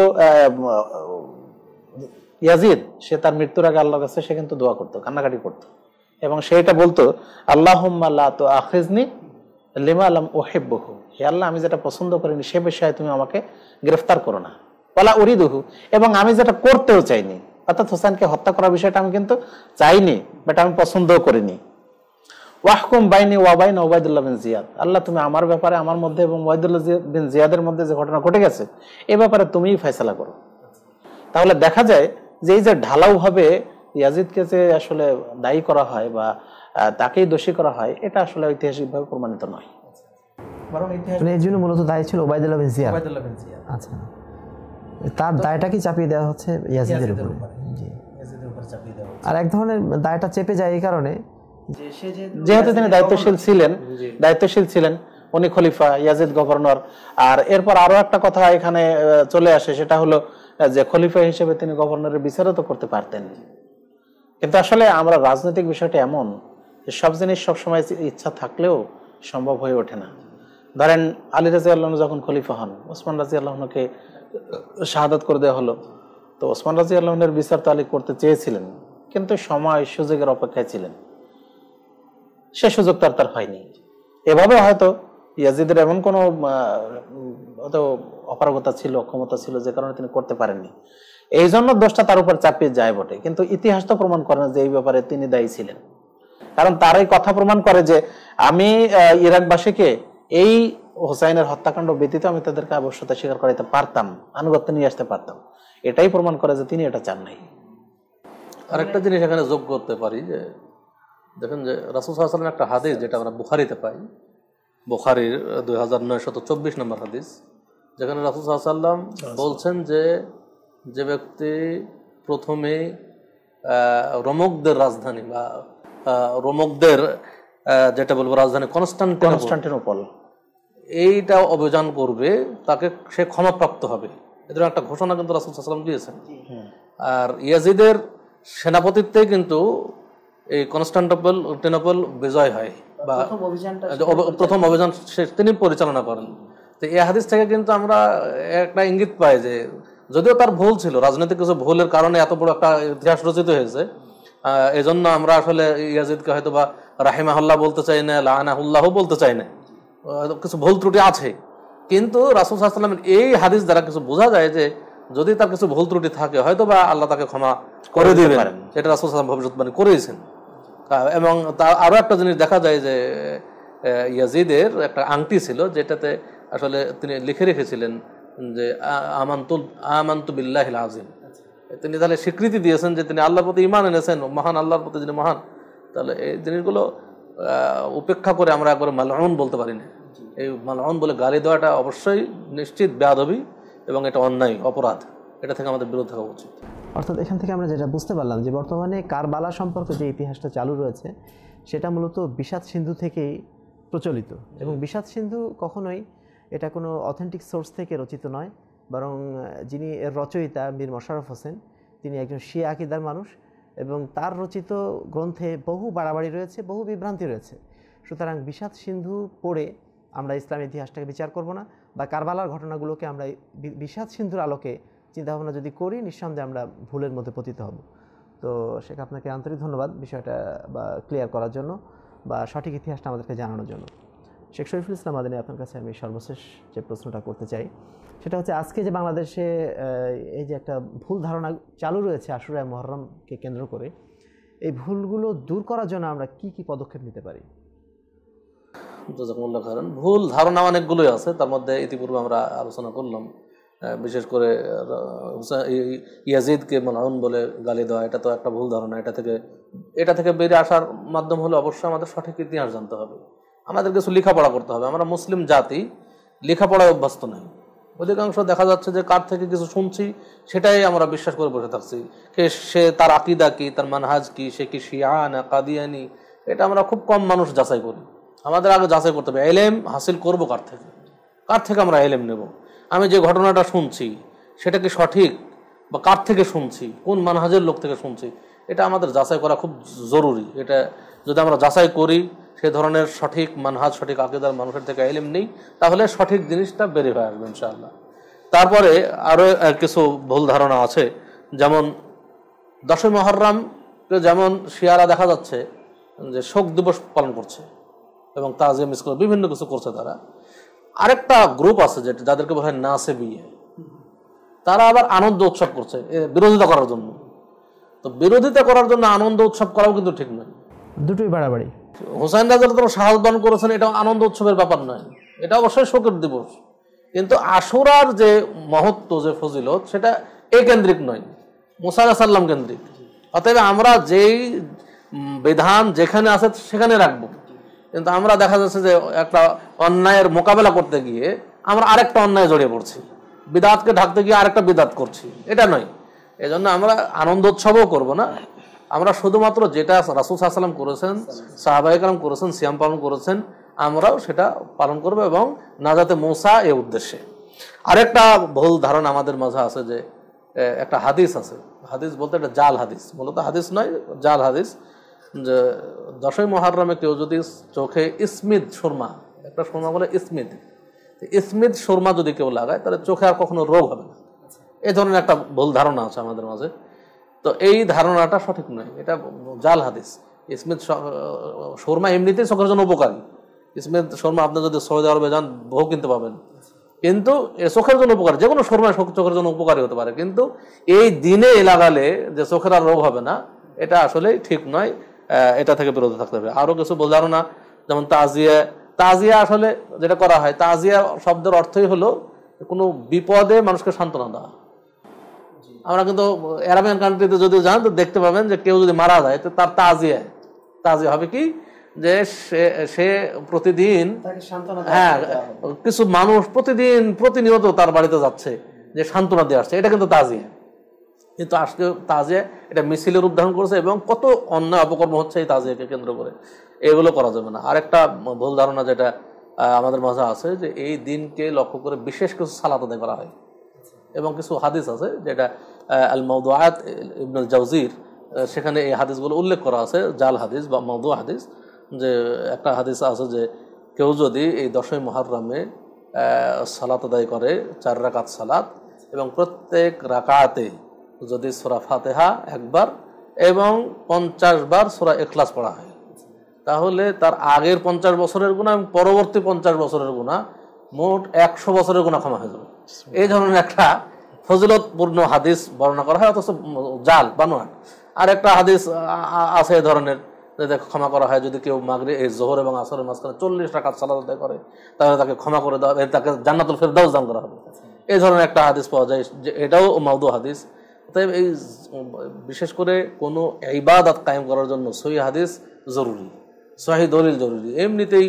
ইয়াজিদ, সে তার মৃত্যুর আগে আল্লাহর কাছে সে কিন্তু দোয়া করতো, কান্নাকাটি করতো, এবং সেটা বলতো আল্লাহুম্মা লা তুআখিজনি লিমা লাম উহিব্বুহু, হে আল্লাহ, আমি যেটা পছন্দ করিনি সে বিষয়ে তুমি আমাকে গ্রেফতার করো না, ওয়ালা উরিদুহু, এবং আমি যেটা করতেও চাইনি, অর্থাৎ হোসেনকে হত্যা করার বিষয়টা আমি কিন্তু চাইনি, বাট আমি পছন্দও করিনি। ওয়াহকুম বাইনি ওয়া বাইনা ওবায়দুল্লাহ বিন জিয়াদ, আল্লাহ তুমি আমার ব্যাপারে, আমার মধ্যে এবং ওবায়দুল্লাহ বিন জিয়াদের মধ্যে যে ঘটনা ঘটে গেছে এ ব্যাপারে তুমিই ফয়সালা করো। তাহলে দেখা যায় যে এই যে ঢালাও ভাবে ইয়াজিদকে যে আসলে দায়ী করা হয় বা তাকেই দোষী করা হয়, এটা আসলে ঐতিহাসিকভাবে প্রমাণিত নয়, বরং এর জন্য মূলত দায়ী ছিল ওবায়দুল্লাহ বিন জিয়াদ। ওবায়দুল্লাহ বিন জিয়াদ। আচ্ছা, তার দায়টা কি চাপিয়ে দেওয়া হচ্ছে ইয়াজিদের উপরে? আর এক ধরনের দায়টা চেপে যায় এই কারণে যেহেতু তিনি দায়িত্বশীল ছিলেন, উনি খলিফা, ইয়াজিদ গভর্নর। আর এরপর আরো একটা কথা এখানে চলে আসে, সেটা হলো যে খলিফা হিসেবে তিনি গভর্নরের বিচারও তো করতে পারতেন। কিন্তু আসলে আমরা রাজনৈতিক বিষয়টা এমন যে সব জিনিস সবসময় ইচ্ছা থাকলেও সম্ভব হয়ে ওঠে না। ধরেন আলী রাদিয়াল্লাহু আনহু যখন খলিফা হন, ওসমান রাদিয়াল্লাহু আনহুকে শাহাদাত করে দেওয়া হলো। তো ওসমান রাদিয়াল্লাহু আনহুর বিচার তো আলী করতে চেয়েছিলেন, কিন্তু সময় সুযোগের অপেক্ষায় ছিলেন, সে সুযোগ তার হয়নি। এভাবে হয়তো ইয়াজিদের এমন কোনো অপারগতা ছিল, অক্ষমতা ছিল, যে কারণে তিনি করতে পারেননি। এই জন্য দোষটা তার উপর চাপিয়ে যায় বটে, কিন্তু ইতিহাস তো প্রমাণ করে না যে এই ব্যাপারে তিনি দায়ী ছিলেন। কারণ তার এই কথা প্রমাণ করে যে আমি ইরাকবাসীকে এই হোসাইনের হত্যাকাণ্ড ব্যতীত আমি তাদেরকে আবশ্যকতা স্বীকার করাইতে পারতাম, আনুগত্য নিয়ে আসতে পারতাম। এটাই প্রমাণ করে যে তিনি এটা চান নাই। আরেকটা জিনিস এখানে যোগ করতে পারি যে দেখেন যে রাসূল সাল্লাল্লাহু আলাইহি ওয়াসাল্লাম একটা হাদিস যেটা আমরা বুখারীতে পাই, বুখারীর 2924 নম্বর হাদিস, যেখানে রাসূল সাল্লাল্লাহু আলাইহি ওয়াসাল্লাম বলছেন যে ব্যক্তি প্রথমে রোমকদের রাজধানী বা রোমকদের যেটা বলবো রাজধানী কনস্টান্টিনোপল, এইটা অভিযান করবে, তাকে সে ক্ষমাপ্রাপ্ত হবে। এদের একটা ঘোষণা কিন্তু রাসূল সাল্লাল্লাহু আলাইহি ওয়াসাল্লাম দিয়েছেন। আর ইয়াজিদের সেনাপতিত্বে কিন্তু এই কনস্টান্টিনোপল বিজয় হয় বা প্রথম অভিযান তিনি পরিচালনা করেন। তো এই হাদিস থেকে কিন্তু আমরা একটা ইঙ্গিত পাই যে যদিও তার ভুল ছিল, রাজনৈতিক কিছু ভুলের কারণে এত বড় একটা ইতিহাস রচিত হয়েছে, এই জন্য আমরা আসলে ইয়াজিদকে হয়তো বা রাহিমাহুল্লাহ বলতে চাই না, লাআনাহুল্লাহ বলতে চাই না, কিছু ভুল ত্রুটি আছে। কিন্তু রাসূল সাল্লাল্লাহু আলাইহি ওয়াসাল্লামের এই হাদিস দ্বারা কিছু বোঝা যায় যে যদি তার কিছু ভুল ত্রুটি থাকে হয়তো বা আল্লাহ তাকে ক্ষমা করে দিবেন, এটা রাসূল সাল্লাল্লাহু আলাইহি ওয়াসাল্লাম ভবিষ্যৎবাণী করেছেন। এবং আরো একটা জিনিস দেখা যায় যে ইয়াজিদের একটা আংটি ছিল, যেটাতে আসলে তিনি লিখে রেখেছিলেন যে আমান্তু বিল্লাহিল আযীম। তিনি তাহলে স্বীকৃতি দিয়েছেন যে তিনি আল্লাহর প্রতি ঈমান এনেছেন, মহান আল্লাহর প্রতি যিনি মহান। তাহলে এই জিনিসগুলো উপেক্ষা করে আমরা একবার মালউন বলতে পারি না। এই মালউন বলে গালি দেওয়াটা অবশ্যই নিশ্চিত বেয়াদবি এবং এটা অন্যায়, অপরাধ। এটা থেকে আমাদের বিরত হওয়া উচিত। অর্থাৎ এখান থেকে আমরা যেটা বুঝতে পারলাম যে বর্তমানে কারবালা সম্পর্কে যে ইতিহাসটা চালু রয়েছে সেটা মূলত বিষাদ সিন্ধু থেকেই প্রচলিত, এবং বিষাদ সিন্ধু কখনোই এটা কোনো অথেন্টিক সোর্স থেকে রচিত নয়, বরং যিনি এর রচয়িতা মীর মোশাররফ হোসেন, তিনি একজন শিয়া আকীদার মানুষ, এবং তার রচিত গ্রন্থে বহু বাড়াবাড়ি রয়েছে, বহু বিভ্রান্তি রয়েছে। সুতরাং বিষাদ সিন্ধু পড়ে আমরা ইসলামের ইতিহাসটাকে বিচার করব না, বা কারবালার ঘটনাগুলোকে আমরা বিষাদ সিন্ধুর আলোকে চিন্তাভাবনা যদি করি, নিঃসন্দেহে আমরা ভুলের মধ্যে পতিত হব। তো শেখ, আপনাকে আন্তরিক ধন্যবাদ বিষয়টা বা ক্লিয়ার করার জন্য বা সঠিক ইতিহাসটা আমাদেরকে জানানোর জন্য। শেখ শরীফুল ইসলাম মাদানী, আপনার কাছে আমি সর্বশেষ যে প্রশ্নটা করতে চাই সেটা হচ্ছে, আজকে যে বাংলাদেশে এই যে একটা ভুল ধারণা চালু রয়েছে আশুরা মুহররমকে কেন্দ্র করে, এই ভুলগুলো দূর করার জন্য আমরা কি কি পদক্ষেপ নিতে পারি? জাযাকুমুল্লাহ খাইরান। ভুল ধারণা অনেকগুলোই আছে, তার মধ্যে ইতিপূর্বে আমরা আলোচনা করলাম, বিশেষ করে ইয়াজিদকে মালউন বলে গালি দেওয়া, এটা তো একটা ভুল ধারণা। এটা থেকে বেরিয়ে আসার মাধ্যম হলো অবশ্যই আমাদের সঠিক ইতিহাস জানতে হবে, আমাদের কিছু লেখাপড়া করতে হবে। আমরা মুসলিম জাতি লেখাপড়ায় অভ্যস্ত নই, অধিকাংশ দেখা যাচ্ছে যে কার থেকে কিছু শুনছি সেটাই আমরা বিশ্বাস করে বসে থাকছি। সে তার আকীদা কি, তার মানহাজ কি, সে কি শিয়া না কাদিয়ানি, এটা আমরা খুব কম মানুষ যাচাই করি। আমাদের আগে যাচাই করতে হবে ইলম হাসিল করব কার থেকে আমরা ইলম নেব। আমি যে ঘটনাটা শুনছি সেটা কি সঠিক, বা কার থেকে শুনছি, কোন মানহাজের লোক থেকে শুনছি, এটা আমাদের যাচাই করা খুব জরুরি। এটা যদি আমরা যাচাই করি, সে ধরনের সঠিক মানহাজ, সঠিক আকীদার মানুষের থেকে ইলম নেই, তাহলে সঠিক জিনিসটা বেরিয়ে হয়ে আসবে ইনশাআল্লাহ। তারপরে আরও কিছু ভুল ধারণা আছে, যেমন 10ই মুহররম যেমন শিয়ারা দেখা যাচ্ছে যে শোক দিবস পালন করছে এবং তাজিম স্কুল বিভিন্ন কিছু করছে তারা। আরেকটা গ্রুপ আছে যাদেরকে বলা হয় নাসেবিয়ে, তারা আবার আনন্দ উৎসব করছে বিরোধিতা করার জন্য। তো বিরোধিতা করার জন্য আনন্দ উৎসব করাও কিন্তু ঠিক নয়, দুটোই বাড়াবাড়ি। হুসাইন রাদিয়াল্লাহু আনহু শাহাদাত বরণ করেছেন, এটা আনন্দ উৎসবের ব্যাপার নয়, এটা অবশ্যই শোকের দিবস। কিন্তু আশুরার যে মহত্ব, যে ফজিলত, সেটা এই কেন্দ্রিক নয়, মুসা আলাইহিস সালাম কেন্দ্রিক। অতএব আমরা যেই বিধান যেখানে আছে সেখানে রাখবো। কিন্তু আমরা দেখা যাচ্ছে যে একটা অন্যায়ের মোকাবেলা করতে গিয়ে আমরা আরেকটা অন্যায় জড়িয়ে পড়ছি, বিদাতকে ঢাকতে গিয়ে আরেকটা বিদাত করছি, এটা নয়। এজন্য আমরা আনন্দোৎসবও করব না, আমরা শুধুমাত্র যেটা রাসূল সাল্লাল্লাহু আলাইহি ওয়াসাল্লাম করেছেন, সাহাবায়ে কেরাম করেছেন, সিয়াম পালন করেছেন, আমরাও সেটা পালন করব এবং নাজাতে মূসা এই উদ্দেশ্যে। আরেকটা ভুল ধারণা আমাদের মাঝে আছে যে একটা হাদিস আছে, হাদিস বলতে একটা জাল হাদিস, মূলত হাদিস নয়, জাল হাদিস, যে 10ই মুহররমে কেউ যদি চোখে ইসমিদ সুরমা, একটা সুরমা বলে ইসমিদ, ইসমিদ সুরমা যদি কেউ লাগায় তাহলে চোখে আর কখনো রোগ হবে না, এই ধরনের একটা ভুল ধারণা আছে আমাদের মাঝে। তো এই ধারণাটা সঠিক নয়, এটা জাল হাদিস। ইসমিদ সুরমা এমনিতেই চোখের জন্য উপকারী, ইসমিদ সুরমা আপনি যদি সৌদি আরবে যান বহু কিনতে পাবেন, কিন্তু চোখের জন্য উপকারী, যে কোনো সুরমা চোখের জন্য উপকারী হতে পারে, কিন্তু এই দিনে লাগালে যে চোখের আর রোগ হবে না, এটা আসলে ঠিক নয়, এটা থেকে বিরত থাকতে হবে। আরো কিছু ভুল ধারণা, যেমন তাজিয়া, তাজিয়া আসলে যেটা করা হয়, তাজিয়া শব্দের অর্থই হলো কোনো বিপদে মানুষকে সান্ত্বনা দেওয়া। আমরা কিন্তু আরাবিয়ান কান্ট্রিতে যদি যান তো দেখতে পাবেন যে কেউ যদি মারা যায় তো তার তাজিয়া, তাজিয়া হবে কি যে সে প্রতিদিন, হ্যাঁ, কিছু মানুষ প্রতিদিন প্রতিনিয়ত তার বাড়িতে যাচ্ছে যে সান্ত্বনা দিয়ে আসছে, এটা কিন্তু তাজিয়া। কিন্তু আজকে তাজিয়া এটা মিছিলের রূপ ধারণ করেছে এবং কত অন্যায় অপকর্ম হচ্ছে এই তাজিয়াকে কেন্দ্র করে, এগুলো করা যাবে না। আরেকটা ভুল ধারণা যেটা আমাদের মাঝে আছে যে এই দিনকে লক্ষ্য করে বিশেষ কিছু সালাত আদায় করা হয়, এবং কিছু হাদিস আছে যেটা আল মাওদুআত ইবনুল জাওজির, সেখানে এই হাদিসগুলো উল্লেখ করা আছে, জাল হাদিস বা মাওদু হাদিস। যে একটা হাদিস আছে যে কেউ যদি এই 10ই মুহররমে সালাত আদায় করে 4 রাকাত সালাত, এবং প্রত্যেক রাকাতে যদি সূরা ফাতিহা একবার এবং 50 বার সূরা ইখলাস পড়া হয়, তাহলে তার আগের 50 বছরের গুনাহ এবং পরবর্তী 50 বছরের গুনাহ, মোট 100 বছরের গুনাহ ক্ষমা হয়ে যাবে। এই ধরনের একটা ফজিলতপূর্ণ হাদিস বর্ণনা করা হয়, অথচ জাল বানোয়াট। আর একটা হাদিস আছে এই ধরনের, ক্ষমা করা হয় যদি কেউ মাগরিব, এই জোহর এবং আসরের মাঝখানে 40 রাকাত সালাত আদায় করে, তাহলে তাকে ক্ষমা করে দেওয়া, তাকে জান্নাতুল ফেরদাউস দান করা হবে। এই ধরনের একটা হাদিস পাওয়া যায়, যে এটাও মাওদু হাদিস। তাই এই বিশেষ করে কোনো ইবাদত কায়েম করার জন্য সহিহ হাদিস জরুরি, সহিহ দলিল জরুরি। এমনিতেই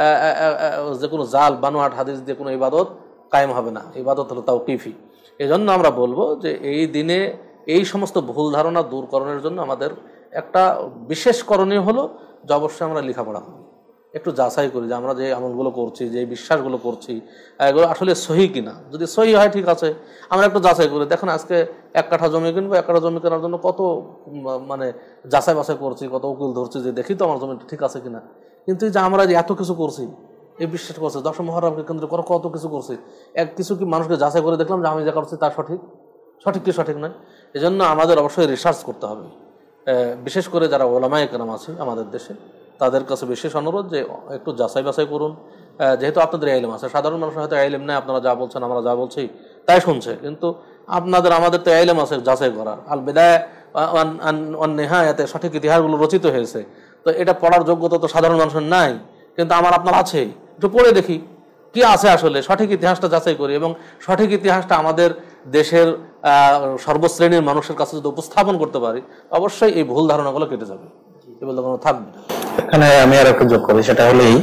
যে কোনো জাল বানোয়াট হাদিস দিয়ে কোনো ইবাদত কায়েম হবে না, ইবাদত হলো তাওকিফি। এই জন্য আমরা বলবো যে এই দিনে এই সমস্ত ভুল ধারণা দূরকরণের জন্য আমাদের একটা বিশেষ করণীয় হলো যে অবশ্যই আমরা লেখাপড়া করি, একটু যাচাই করি যে আমরা যে আমলগুলো করছি, যে বিশ্বাসগুলো করছি, এগুলো আসলে সহি কিনা। যদি সহি হয় ঠিক আছে, আমরা একটু যাচাই করি। দেখেন আজকে 1 কাঠা জমি কিনবো, 1 কাঠা জমি কেনার জন্য কত মানে যাচাই বাছাই করছি, কত উকিল ধরছি যে দেখি তো আমার জমিটা ঠিক আছে কিনা। কিন্তু যে আমরা যে এত কিছু করছি, এই বিশ্বাস করছে 10ই মুহররমকে কেন্দ্র করে কত কিছু করছি, কিছু কি মানুষকে যাচাই করে দেখলাম যে আমি যা করছি তা সঠিক, সঠিক কি সঠিক নয়। এই জন্য আমাদের অবশ্যই রিসার্চ করতে হবে। বিশেষ করে যারা ওলামায়ে কেরাম আছে আমাদের দেশে, তাদের কাছে বিশেষ অনুরোধ যে একটু যাচাই বাছাই করুন। যেহেতু আপনাদের ইলম আছে, সাধারণ মানুষ হয়তো ইলম নেই, আপনারা যা বলছেন আমরা যা বলছি তাই শুনছে, কিন্তু আমাদের তো ইলম আছে যাচাই করার। আল বিদায়া ওয়ান নিহায়াতে সঠিক ইতিহাসগুলো রচিত হয়েছে, তো এটা পড়ার যোগ্যতা তো সাধারণ মানুষের নাই, কিন্তু আপনার আছে। একটু পড়ে দেখি কি আছে আসলে, সঠিক ইতিহাসটা যাচাই করি, এবং সঠিক ইতিহাসটা আমাদের দেশের সর্বশ্রেণীর মানুষের কাছে যদি উপস্থাপন করতে পারি, অবশ্যই এই ভুল ধারণাগুলো কেটে যাবে, এই ভুল ধারণা থাকবে না। এখানে আমি আর একটু যোগ করি, সেটা হলেই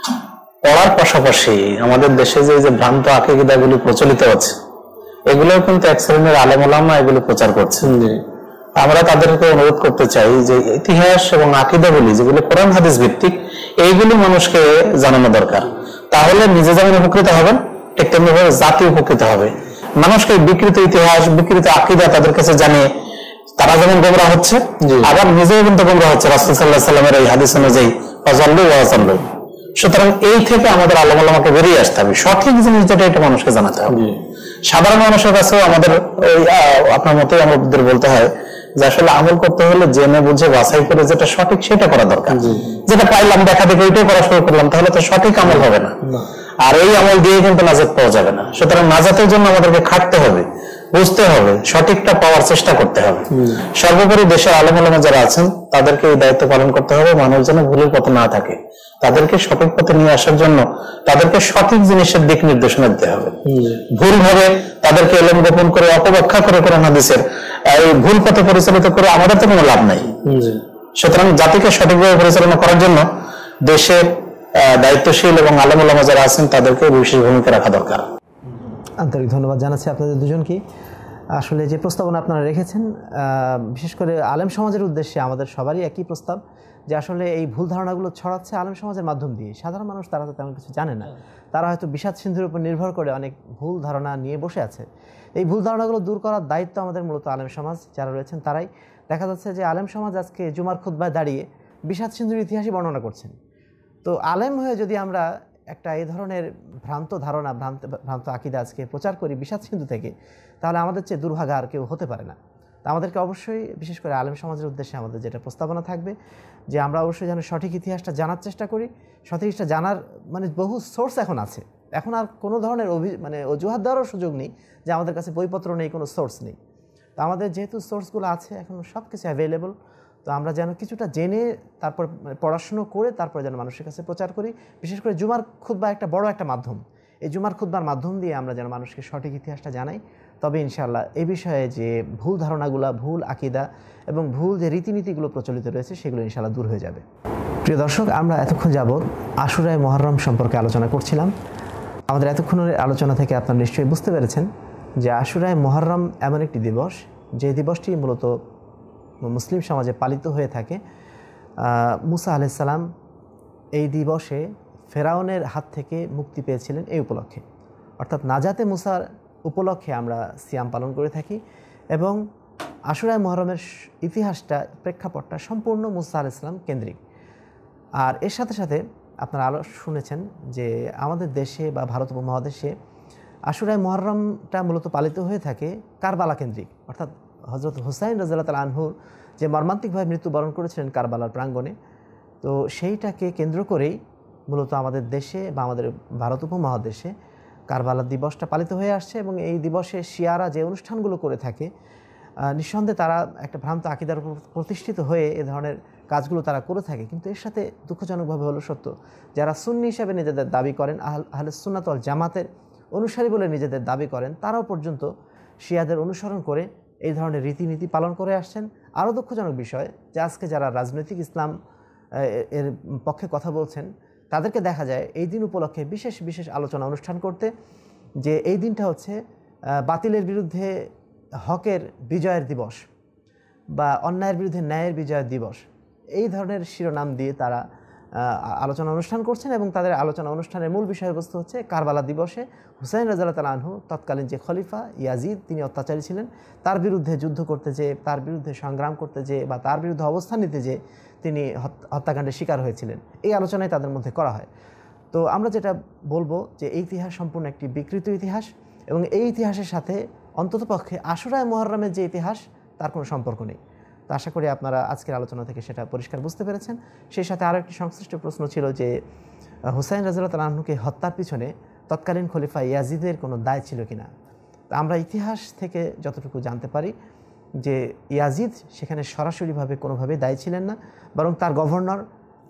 পড়ার পাশাপাশি আমাদের দেশে যে ভ্রান্ত আকীদাগুলি প্রচলিত আছে, এগুলো কিন্তু এক শ্রেণীর আলেম ওলামা এগুলো প্রচার করছে। আমরা তাদেরকে অনুরোধ করতে চাই যে ইতিহাস এবং আকীদাগুলি যেগুলো কোরআন হাদিস ভিত্তিক, এইগুলি মানুষকে জানানো দরকার। তাহলে নিজে যেমন উপকৃত হবেন, ঠিক তেমনি ভাবে জাতি উপকৃত হবে। মানুষকে বিকৃত ইতিহাস, বিকৃত আকীদা তাদের কাছে জানিয়ে তারা যেমন গোমরাহ হচ্ছে, আবার নিজেও কিন্তু গোমরাহ হচ্ছে রাসূল সাল্লাল্লাহু আলাইহি ওয়াসাল্লামের এই হাদিস অনুযায়ী, ফাযাল্লু ওয়া যাল্লু। সুতরাং এই থেকে আমাদের আলেম ওলামাকে বেরিয়ে আসতে হবে, সঠিক জিনিস যেটা এটা মানুষকে জানাতে হবে। সাধারণ মানুষের কাছেও আমাদের আপনার মতোই আমাদের বলতে হয় যে আসলে আমল করতে হলে জেনে বুঝে বাছাই করে যেটা সঠিক সেটা করা দরকার। যেটা পাইলাম দেখা দেখে ওইটাই করা শুরু করলাম, তাহলে তো সঠিক আমল হবে না, আর এই আমল দিয়ে কিন্তু নাজাত পাওয়া যাবে না। সুতরাং নাজাতের জন্য আমাদেরকে খাটতে হবে, বুঝতে হবে, সঠিকটা পাওয়ার চেষ্টা করতে হবে। সর্বোপরি দেশের আলেম ওলামা যারা আছেন তাদেরকে এই দায়িত্ব পালন করতে হবে, মানুষ যেন ভুলের পথে না থাকে, তাদেরকে সঠিক পথে নিয়ে আসার জন্য তাদেরকে সঠিক জিনিসের দিক নির্দেশনা দিতে হবে। ভুল ভাবে তাদেরকে এলেম গোপন করে অপব্যাখ্যা করে কোরআন হাদিসের এই ভুল পথে পরিচালিত করে আমাদের তো কোনো লাভ নাই। সুতরাং জাতিকে সঠিকভাবে পরিচালনা করার জন্য দেশের দায়িত্বশীল এবং আলেম ওলামা যারা আছেন তাদেরকে বিশেষ ভূমিকা রাখা দরকার। আন্তরিক ধন্যবাদ জানাচ্ছি আপনাদের দুজনকে। আসলে যে প্রস্তাবনা আপনারা রেখেছেন, বিশেষ করে আলেম সমাজের উদ্দেশ্যে আমাদের সবারই একই প্রস্তাব যে আসলে এই ভুল ধারণাগুলো ছড়াচ্ছে আলেম সমাজের মাধ্যম দিয়ে। সাধারণ মানুষ তারা তো তেমন কিছু জানে না, তারা হয়তো বিষাদ সিন্ধুর উপর নির্ভর করে অনেক ভুল ধারণা নিয়ে বসে আছে। এই ভুল ধারণাগুলো দূর করার দায়িত্ব আমাদের মূলত আলেম সমাজ যারা রয়েছেন তারাই। দেখা যাচ্ছে যে আলেম সমাজ আজকে জুমার খুতবায় দাঁড়িয়ে বিষাদ সিন্ধুর ইতিহাসই বর্ণনা করছেন। তো আলেম হয়ে যদি আমরা একটা এই ধরনের ভ্রান্ত ধারণা, ভ্রান্ত আকিদা আজকে প্রচার করি বিষাদ সিন্ধু থেকে, তাহলে আমাদের চেয়ে দুর্ভাগা আর কেউ হতে পারে না। তো আমাদেরকে অবশ্যই বিশেষ করে আলেম সমাজের উদ্দেশ্যে আমাদের যেটা প্রস্তাবনা থাকবে যে আমরা অবশ্যই যেন সঠিক ইতিহাসটা জানার চেষ্টা করি। সঠিকটা জানার বহু সোর্স এখন আছে, এখন আর কোনো ধরনের অজুহাত দেওয়ারও সুযোগ নেই যে আমাদের কাছে বইপত্র নেই, কোনো সোর্স নেই। তো আমাদের যেহেতু সোর্সগুলো আছে এখন সব কিছু অ্যাভেলেবল, তো আমরা যেন কিছুটা জেনে তারপর পড়াশুনো করে তারপরে যেন মানুষের কাছে প্রচার করি। বিশেষ করে জুমার খুতবা একটা বড় একটা মাধ্যম, এই জুমার খুতবার মাধ্যম দিয়ে আমরা যেন মানুষকে সঠিক ইতিহাসটা জানাই। তবে ইনশাআল্লাহ এই বিষয়ে যে ভুল ধারণাগুলো, ভুল আকিদা এবং ভুল যে রীতিনীতিগুলো প্রচলিত রয়েছে সেগুলো ইনশাআল্লাহ দূর হয়ে যাবে। প্রিয় দর্শক, আমরা এতক্ষণ যাবৎ আশুরায়ে মুহররম সম্পর্কে আলোচনা করছিলাম। আমাদের এতক্ষণের আলোচনা থেকে আপনারা নিশ্চয়ই বুঝতে পেরেছেন যে আশুরায়ে মুহররম এমন একটি দিবস যে দিবসটি মূলত মুসলিম সমাজে পালিত হয়ে থাকে। মুসা আলাইহিস সালাম এই দিবসে ফেরাউনের হাত থেকে মুক্তি পেয়েছিলেন এই উপলক্ষে, অর্থাৎ নাজাতে মুসার উপলক্ষে আমরা সিয়াম পালন করে থাকি। এবং আশুরায়ে মুহররমের ইতিহাসটা, প্রেক্ষাপটটা সম্পূর্ণ মুসা আলাইহিস সালাম কেন্দ্রিক। আর এর সাথে সাথে আপনারা আরও শুনেছেন যে আমাদের দেশে বা ভারত উপমহাদেশে আশুরায়ে মুহররমটা মূলত পালিত হয়ে থাকে কারবালা কেন্দ্রিক, অর্থাৎ হযরত হুসাইন রাদিয়াল্লাহু তাআলা আনহুর যে মর্মান্তিকভাবে মৃত্যুবরণ করেছিলেন কারবালার প্রাঙ্গণে, তো সেইটাকে কেন্দ্র করেই মূলত আমাদের দেশে বা আমাদের ভারত উপমহাদেশে কারবালা দিবসটা পালিত হয়ে আসছে। এবং এই দিবসে শিয়ারা যে অনুষ্ঠানগুলো করে থাকে, নিঃসন্দেহে তারা একটা ভ্রান্ত আকিদার উপর প্রতিষ্ঠিত হয়ে এ ধরনের কাজগুলো তারা করে থাকে। কিন্তু এর সাথে দুঃখজনকভাবে হলো সত্য, যারা সুন্নি হিসাবে নিজেদের দাবি করেন, আহলে সুন্নাত ওয়াল জামাতের অনুসারী বলে নিজেদের দাবি করেন, তারাও পর্যন্ত শিয়াদের অনুসরণ করে এই ধরনের রীতিনীতি পালন করে আসছেন। আরও দুঃখজনক বিষয় যে আজকে যারা রাজনৈতিক ইসলাম এর পক্ষে কথা বলছেন তাদেরকে দেখা যায় এই দিন উপলক্ষে বিশেষ বিশেষ আলোচনা অনুষ্ঠান করতে, যে এই দিনটা হচ্ছে বাতিলের বিরুদ্ধে হকের বিজয়ের দিবস বা অন্যায়ের বিরুদ্ধে ন্যায়ের বিজয়ের দিবস, এই ধরনের শিরোনাম দিয়ে তারা আলোচনা অনুষ্ঠান করছেন। এবং তাদের আলোচনা অনুষ্ঠানের মূল বিষয়বস্তু হচ্ছে কারবালা দিবসে হুসাইন রাদিয়াল্লাহু তাআলা আনহু, তৎকালীন যে খলিফা ইয়াজিদ, তিনি অত্যাচারী ছিলেন, তার বিরুদ্ধে যুদ্ধ করতে যেয়ে, তার বিরুদ্ধে সংগ্রাম করতে যেয়ে বা তার বিরুদ্ধে অবস্থান নিতে যেয়ে তিনি হত্যাকাণ্ডের শিকার হয়েছিলেন। এই আলোচনায় তাদের মধ্যে করা হয়। তো আমরা যেটা বলবো যে এই ইতিহাস সম্পূর্ণ একটি বিকৃত ইতিহাস, এবং এই ইতিহাসের সাথে অন্ততপক্ষে আশুরায়ে মুহররমের যে ইতিহাস তার কোনো সম্পর্ক নেই। তো আশা করি আপনারা আজকের আলোচনা থেকে সেটা পরিষ্কার বুঝতে পেরেছেন। সেই সাথে আরও একটি সংশ্লিষ্ট প্রশ্ন ছিল যে হুসাইন রাদিয়াল্লাহু তাআলা আনহুকে হত্যার পিছনে তৎকালীন খলিফা ইয়াজিদের কোনো দায় ছিল কিনা। তো আমরা ইতিহাস থেকে যতটুকু জানতে পারি যে ইয়াজিদ সেখানে সরাসরিভাবে কোনোভাবেই দায়ী ছিলেন না, বরং তার গভর্নর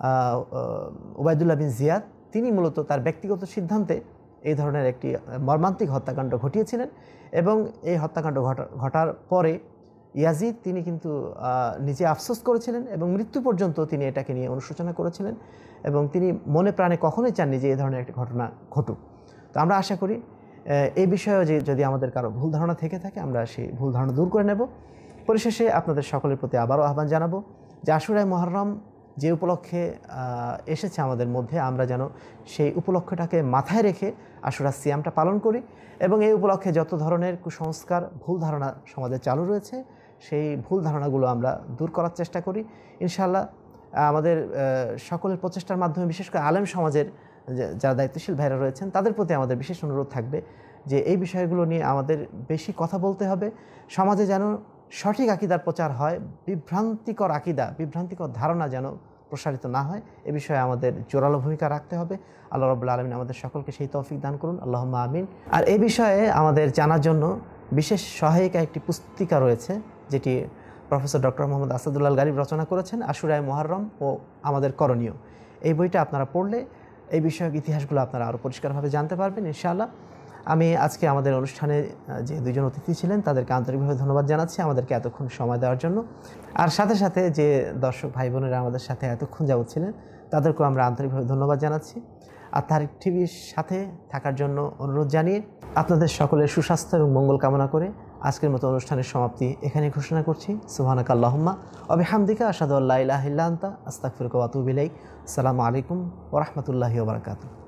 উবাইদুল্লাহ বিন জিয়াদ, তিনি মূলত তার ব্যক্তিগত সিদ্ধান্তে এই ধরনের একটি মর্মান্তিক হত্যাকাণ্ড ঘটিয়েছিলেন। এবং এই হত্যাকাণ্ড ঘটার পরে ইয়াজিদ তিনি কিন্তু নিজে আফসোস করেছিলেন এবং মৃত্যু পর্যন্ত তিনি এটাকে নিয়ে অনুশোচনা করেছিলেন, এবং তিনি মনে প্রাণে কখনোই চাননি যে এই ধরনের একটি ঘটনা ঘটুক। তো আমরা আশা করি এই বিষয়ে যদি আমাদের কারো ভুল ধারণা থেকে থাকে আমরা সেই ভুল ধারণা দূর করে নেব। পরিশেষে আপনাদের সকলের প্রতি আবারও আহ্বান জানাবো যে আশুরায়ে মুহররম যে উপলক্ষে এসেছে আমাদের মধ্যে, আমরা যেন সেই উপলক্ষটাকে মাথায় রেখে আশুরা সিয়ামটা পালন করি, এবং এই উপলক্ষে যত ধরনের কুসংস্কার, ভুল ধারণা সমাজে চালু রয়েছে সেই ভুল ধারণাগুলো আমরা দূর করার চেষ্টা করি। ইনশাআল্লাহ আমাদের সকলের প্রচেষ্টার মাধ্যমে, বিশেষ করে আলেম সমাজের যারা দায়িত্বশীল ভাইরা রয়েছেন তাদের প্রতি আমাদের বিশেষ অনুরোধ থাকবে যে এই বিষয়গুলো নিয়ে আমাদের বেশি কথা বলতে হবে। সমাজে যেন সঠিক আকিদার প্রচার হয়, বিভ্রান্তিকর আকিদা, বিভ্রান্তিকর ধারণা যেন প্রসারিত না হয়, এ বিষয়ে আমাদের জোরালো ভূমিকা রাখতে হবে। আল্লাহ রাব্বুল আলামিন আমাদের সকলকে সেই তৌফিক দান করুন, আল্লাহুম্মা আমিন। আর এই বিষয়ে আমাদের জানার জন্য বিশেষ সহায়িকা একটি পুস্তিকা রয়েছে, যেটি প্রফেসর ডক্টর মোহাম্মদ আসাদুল্লাহ গালিব রচনা করেছেন, আশুরায়ে মুহররম ও আমাদের করণীয়। এই বইটা আপনারা পড়লে এই বিষয়ক ইতিহাসগুলো আপনারা আরও পরিষ্কারভাবে জানতে পারবেন ইনশাআল্লাহ। আমি আজকে আমাদের অনুষ্ঠানে যে দুইজন অতিথি ছিলেন তাদেরকে আন্তরিকভাবে ধন্যবাদ জানাচ্ছি আমাদেরকে এতক্ষণ সময় দেওয়ার জন্য। আর সাথে সাথে যে দর্শক ভাই বোনেরা আমাদের সাথে এতক্ষণ যাবত ছিলেন তাদেরকেও আমরা আন্তরিকভাবে ধন্যবাদ জানাচ্ছি। আর তারিক টিভির সাথে থাকার জন্য অনুরোধ জানিয়ে আপনাদের সকলের সুস্বাস্থ্য এবং মঙ্গল কামনা করে আজকের মতো অনুষ্ঠানের সমাপ্তি এখানে ঘোষণা করছি। সুবহানাকা আল্লাহুম্মা ওয়া বিহামদিকা আশহাদু আল্লা ইলাহা ইল্লা আনতা আস্তাগফিরুকা ওয়া আতুবু ইলাইক। আসসালামু আলাইকুম ওয়া রাহমাতুল্লাহি ওয়া বারাকাতুহু।